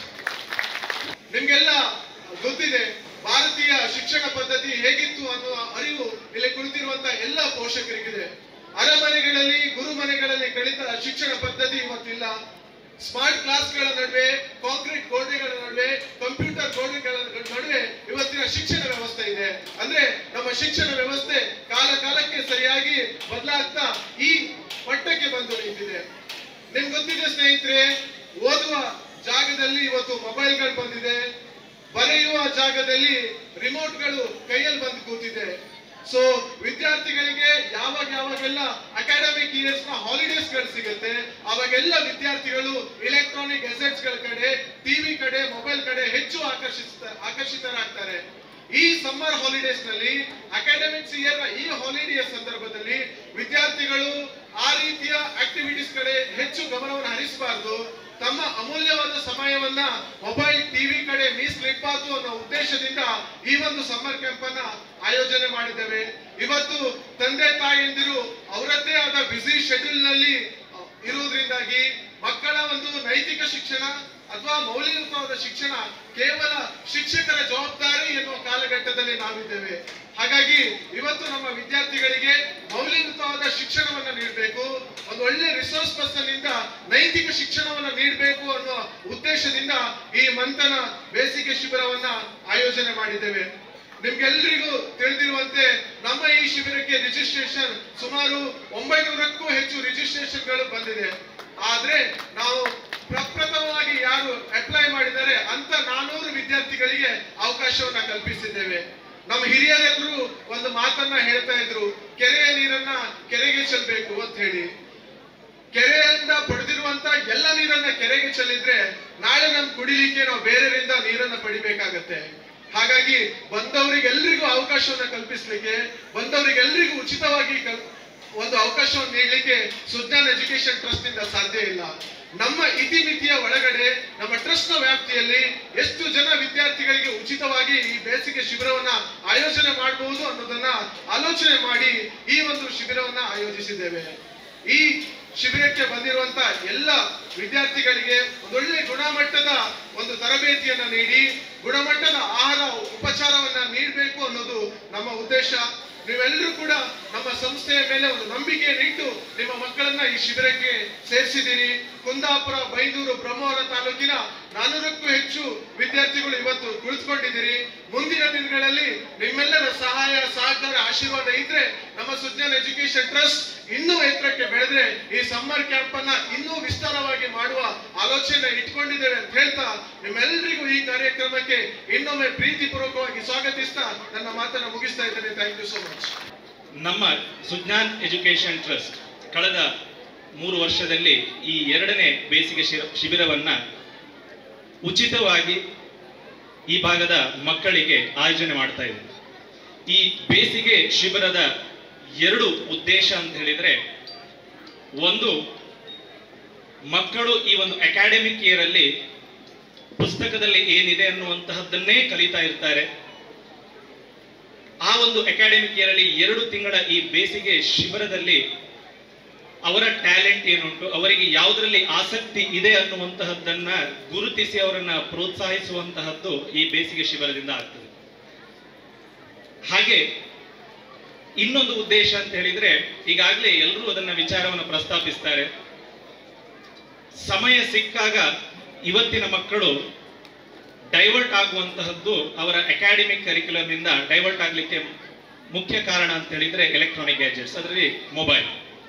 ನಿಮ್ಗೆಲ್ಲ ಗೊತ್ತಿದೆ ಭಾರತೀಯ ಶಿಕ್ಷಣ ಪದ್ಧತಿ ಹೇಗಿತ್ತು ಅನ್ನುವ ಅರಿವು ಇಲ್ಲಿ ಕುಳಿತಿರುವಂತ ಎಲ್ಲ ಪೋಷಕರಿಗಿದೆ. ಅರಮನೆಗಳಲ್ಲಿ, ಗುರುಮನೆಗಳಲ್ಲಿ ಕಲಿತ ಶಿಕ್ಷಣ ಪದ್ಧತಿ ಇವತ್ತಿಲ್ಲ. ಸ್ಮಾರ್ಟ್ ಕ್ಲಾಸ್ಗಳ ನಡುವೆ, ಕಾಂಕ್ರೀಟ್ ಗೋಡೆಗಳ ನಡುವೆ, ಕಂಪ್ಯೂಟರ್ ಗೋಡೆಗಳ ನಡುವೆ ಇವತ್ತಿನ ಶಿಕ್ಷಣ ವ್ಯವಸ್ಥೆ ಇದೆ. ಅಂದ್ರೆ ನಮ್ಮ ಶಿಕ್ಷಣ ವ್ಯವಸ್ಥೆ ಕಾಲಕ್ಕೆ ಸರಿಯಾಗಿ ಬದಲಾಗ್ತಾ ಈ ಮಟ್ಟಕ್ಕೆ ಬಂದು ನಿಂತಿದೆ. ನಿಮ್ಗೆ ಗೊತ್ತಿದೆ ಸ್ನೇಹಿತರೆ, ಓದುವ ಜಾಗದಲ್ಲಿ ಇವತ್ತು ಮೊಬೈಲ್ಗಳು ಬಂದಿದೆ, ಬರೆಯುವ ಜಾಗದಲ್ಲಿ ರಿಮೋಟ್ಗಳು ಕೈಯಲ್ಲಿ ಬಂದು ಕೂತಿದೆ. ಸೊ ವಿದ್ಯಾರ್ಥಿಗಳಿಗೆ ಯಾವಾಗೆಲ್ಲ ಅಕಾಡೆಮಿಕ್ ಇಯರ್ಸ್ ನ ಹಾಲಿಡೇಸ್ ಗಳು ಸಿಗುತ್ತೆ, ಅವಾಗೆಲ್ಲ ವಿದ್ಯಾರ್ಥಿಗಳು ಇಲೆಕ್ಟ್ರಾನಿಕ್ ಅಸೆಟ್ಸ್ ಗಳ ಕಡೆ, ಟಿವಿ ಕಡೆ, ಮೊಬೈಲ್ ಕಡೆ ಹೆಚ್ಚು ಆಕರ್ಷಿತರಾಗ್ತಾರೆ. ಈ ಸಮ್ಮರ್ ಹಾಲಿಡೇಸ್ ನಲ್ಲಿ, ಅಕಾಡೆಮಿಕ್ಸ್ ಇಯರ್ ಈ ಹಾಲಿಡೇಯ ಸಂದರ್ಭದಲ್ಲಿ ವಿದ್ಯಾರ್ಥಿಗಳು ಆ ರೀತಿಯ ಆಕ್ಟಿವಿಟೀಸ್ ಕಡೆ ಹೆಚ್ಚು ಗಮನವನ್ನು ಹರಿಸಬಾರದು. ತಮ್ಮ ಅಮೂಲ್ಯವಾದ ಸಮಯವನ್ನ ಮೊಬೈಲ್, ಟಿವಿ ಕಡೆ ಮೀಸಲಿಡಬಾರದು ಅನ್ನೋ ಉದ್ದೇಶದಿಂದ ಈ ಒಂದು ಸಮ್ಮರ್ ಕ್ಯಾಂಪ್ ಅನ್ನ ಆಯೋಜನೆ ಮಾಡಿದ್ದೇವೆ. ಇವತ್ತು ತಂದೆ ತಾಯಿಯಂದಿರು ಅವರದ್ದೇ ಆದ ಬ್ಯುಸಿ ಶೆಡ್ಯೂಲ್ ನಲ್ಲಿ ಇರುವುದರಿಂದಾಗಿ ಮಕ್ಕಳ ಒಂದು ನೈತಿಕ ಶಿಕ್ಷಣ ಅಥವಾ ಮೌಲ್ಯಯುತವಾದ ಶಿಕ್ಷಣ ಕೇವಲ ಶಿಕ್ಷಕರ ಜವಾಬ್ದಾರಿ ಎನ್ನುವ ಕಾಲಘಟ್ಟದಲ್ಲಿ ನಾವಿದ್ದೇವೆ. ಹಾಗಾಗಿ ಇವತ್ತು ನಮ್ಮ ವಿದ್ಯಾರ್ಥಿಗಳಿಗೆ ಮೌಲ್ಯಯುತವಾದ ಶಿಕ್ಷಣವನ್ನ ನೀಡಬೇಕು, ಒಂದು ಒಳ್ಳೆ ರಿಸೋರ್ಸ್ ಪರ್ಸನ್ ಇಂದ ನೈತಿಕ ಶಿಕ್ಷಣವನ್ನ ನೀಡಬೇಕು ಅನ್ನೋ ಉದ್ದೇಶದಿಂದ ಈ ಮಂಥನ ಬೇಸಿಗೆ ಶಿಬಿರವನ್ನ ಆಯೋಜನೆ ಮಾಡಿದ್ದೇವೆ. ನಿಮ್ಗೆಲ್ಲರಿಗೂ ತಿಳಿದಿರುವಂತೆ ನಮ್ಮ ಈ ಶಿಬಿರಕ್ಕೆ ರಿಜಿಸ್ಟ್ರೇಷನ್ ಸುಮಾರು 900ಕ್ಕೂ ಹೆಚ್ಚು ರಿಜಿಸ್ಟ್ರೇಷನ್ಗಳು ಬಂದಿದೆ. ಆದ್ರೆ ನಾವು ಪ್ರಪ್ರಥಮವಾಗಿ ಯಾರು ಅಪ್ಲೈ ಮಾಡಿದ್ದಾರೆ ಅಂತ 400 ವಿದ್ಯಾರ್ಥಿಗಳಿಗೆ ಅವಕಾಶವನ್ನ ಕಲ್ಪಿಸಿದ್ದೇವೆ. ನಮ್ಮ ಹಿರಿಯರೆಲ್ಲರೂ ಒಂದು ಮಾತನ್ನ ಹೇಳ್ತಾ ಇದ್ರು, ಕೆರೆಯ ನೀರನ್ನ ಕೆರೆಗೆ ಚೆಲ್ಲಬೇಕು ಅಂತ ಹೇಳಿ. ಕೆರೆಯಿಂದ ಪಡೆದಿರುವಂತ ಎಲ್ಲ ನೀರನ್ನ ಕೆರೆಗೆ ಚೆಲ್ಲಿದ್ರೆ ನಾಳೆ ನಮ್ ಕುಡಿಲಿಕ್ಕೆ ನಾವು ಬೇರೆಯವರಿಂದ ನೀರನ್ನ ಪಡಿಬೇಕಾಗತ್ತೆ. ಹಾಗಾಗಿ ಬಂದವರಿಗೆಲ್ಲರಿಗೂ ಅವಕಾಶವನ್ನ ಕಲ್ಪಿಸ್ಲಿಕ್ಕೆ, ಬಂದವರಿಗೆಲ್ಲರಿಗೂ ಉಚಿತವಾಗಿ ಒಂದು ಅವಕಾಶವನ್ನು ನೀಡಲಿಕ್ಕೆ ಸುಜ್ಞಾನ್ ಎಜುಕೇಶನ್ ಟ್ರಸ್ಟ್ ಇಂದ ಸಾಧ್ಯ ಇಲ್ಲ. ನಮ್ಮ ಇತಿಮಿತಿಯ ಒಳಗಡೆ ನಮ್ಮ ಟ್ರಸ್ಟ್ ನ ವ್ಯಾಪ್ತಿಯಲ್ಲಿ ಎಷ್ಟು ಜನ ವಿದ್ಯಾರ್ಥಿಗಳಿಗೆ ಉಚಿತವಾಗಿ ಈ ಬೇಸಿಗೆ ಶಿಬಿರವನ್ನ ಆಯೋಜನೆ ಮಾಡಬಹುದು ಅನ್ನೋದನ್ನ ಆಲೋಚನೆ ಮಾಡಿ ಈ ಒಂದು ಶಿಬಿರವನ್ನ ಆಯೋಜಿಸಿದ್ದೇವೆ. ಈ ಶಿಬಿರಕ್ಕೆ ಬಂದಿರುವಂತ ಎಲ್ಲ ವಿದ್ಯಾರ್ಥಿಗಳಿಗೆ ಒಂದೊಳ್ಳೆ ಗುಣಮಟ್ಟದ ಒಂದು ತರಬೇತಿಯನ್ನ ನೀಡಿ ಗುಣಮಟ್ಟದ ಆಹಾರ ಉಪಚಾರವನ್ನ ನೀಡಬೇಕು ಅನ್ನೋದು ನಮ್ಮ ಉದ್ದೇಶ. ನೀವೆಲ್ಲರೂ ಕೂಡ ನಮ್ಮ ಸಂಸ್ಥೆಯ ಮೇಲೆ ಒಂದು ನಂಬಿಕೆಯನ್ನು ಇಟ್ಟು ನಿಮ್ಮ ಮಕ್ಕಳನ್ನ ಈ ಶಿಬಿರಕ್ಕೆ ಸೇರಿಸಿದ್ದೀರಿ. ಕುಂದಾಪುರ, ಬೈಂದೂರು, ಬ್ರಹ್ಮಾವರ ತಾಲೂಕಿನ 400ಕ್ಕೂ ಹೆಚ್ಚು ವಿದ್ಯಾರ್ಥಿಗಳು ಇವತ್ತು ಕುಳಿತುಕೊಂಡಿದ್ದೀರಿ. ಮುಂದಿನ ದಿನಗಳಲ್ಲಿ ನಿಮ್ಮೆಲ್ಲರ ಸಹಾಯ, ಸಹಕಾರ, ಆಶೀರ್ವಾದ ಇದ್ರೆ ನಮ್ಮ ಸುಜ್ಞಾನ್ ಎಜುಕೇಶನ್ ಟ್ರಸ್ಟ್ ಇನ್ನೂ ಎತ್ತರಕ್ಕೆ ಬೆಳೆದ್ರೆ ಈ ಸಮ್ಮರ್ ಕ್ಯಾಂಪ್ ಅನ್ನ ಇನ್ನೂ ವಿಸ್ತಾರವಾಗಿ ಮಾಡುವ ಆಲೋಚನೆ ಇಟ್ಕೊಂಡಿದ್ದೇವೆ ಅಂತ ಹೇಳ್ತಾ ನಿಮ್ಮೆಲ್ಲರಿಗೂ ಈ ಕಾರ್ಯಕ್ರಮಕ್ಕೆ ಇನ್ನೊಮ್ಮೆ ಪ್ರೀತಿಪೂರ್ವಕವಾಗಿ ಸ್ವಾಗತಿಸ್ತಾ ನನ್ನ ಮಾತನ್ನ ಮುಗಿಸ್ತಾ ಇದ್ದೇನೆ. Thank you so much. ನಮ್ಮ ಸುಜ್ಞಾನ್ ಎಜುಕೇಶನ್ ಟ್ರಸ್ಟ್ ಕಳೆದ 3 ವರ್ಷದಲ್ಲಿ ಈ 2ನೇ ಬೇಸಿಗೆ ಶಿಬಿರವನ್ನ ಉಚಿತವಾಗಿ ಈ ಭಾಗದ ಮಕ್ಕಳಿಗೆ ಆಯೋಜನೆ ಮಾಡ್ತಾ ಇದೆ. ಈ ಬೇಸಿಗೆ ಶಿಬಿರದ 2 ಉದ್ದೇಶ ಅಂತ ಹೇಳಿದ್ರೆ, ಒಂದು, ಮಕ್ಕಳು ಈ ಒಂದು ಅಕಾಡೆಮಿಕ್ ಇಯರ್ ಅಲ್ಲಿ ಪುಸ್ತಕದಲ್ಲಿ ಏನಿದೆ ಅನ್ನುವಂತಹದ್ದನ್ನೇ ಕಲಿತಾ ಇರ್ತಾರೆ. ಆ ಒಂದು ಅಕಾಡೆಮಿಕ್ ಇಯರ್ ಅಲ್ಲಿ 2 ತಿಂಗಳ ಈ ಬೇಸಿಗೆ ಶಿಬಿರದಲ್ಲಿ ಅವರ ಟ್ಯಾಲೆಂಟ್ ಏನುಂಟು, ಅವರಿಗೆ ಯಾವುದರಲ್ಲಿ ಆಸಕ್ತಿ ಇದೆ ಅನ್ನುವಂತಹದ್ದನ್ನ ಗುರುತಿಸಿ ಅವರನ್ನ ಪ್ರೋತ್ಸಾಹಿಸುವಂತಹದ್ದು ಈ ಬೇಸಿಗೆ ಶಿಬಿರದಿಂದ ಆಗ್ತದೆ. ಹಾಗೆ ಇನ್ನೊಂದು ಉದ್ದೇಶ ಅಂತ ಹೇಳಿದ್ರೆ, ಈಗಾಗಲೇ ಎಲ್ಲರೂ ಅದನ್ನ ವಿಚಾರವನ್ನು ಪ್ರಸ್ತಾಪಿಸ್ತಾರೆ, ಸಮಯ ಸಿಕ್ಕಾಗ ಇವತ್ತಿನ ಮಕ್ಕಳು ಡೈವರ್ಟ್ ಆಗುವಂತಹದ್ದು ಅವರ ಅಕಾಡೆಮಿಕ್ ಕರಿಕ್ಯುಲಮ್ ಇಂದ ಡೈವರ್ಟ್ ಆಗ್ಲಿಕ್ಕೆ ಮುಖ್ಯ ಕಾರಣ ಅಂತ ಹೇಳಿದ್ರೆ ಎಲೆಕ್ಟ್ರಾನಿಕ್ ಗ್ಯಾಜೆಟ್ಸ್, ಅದರಲ್ಲಿ ಮೊಬೈಲ್.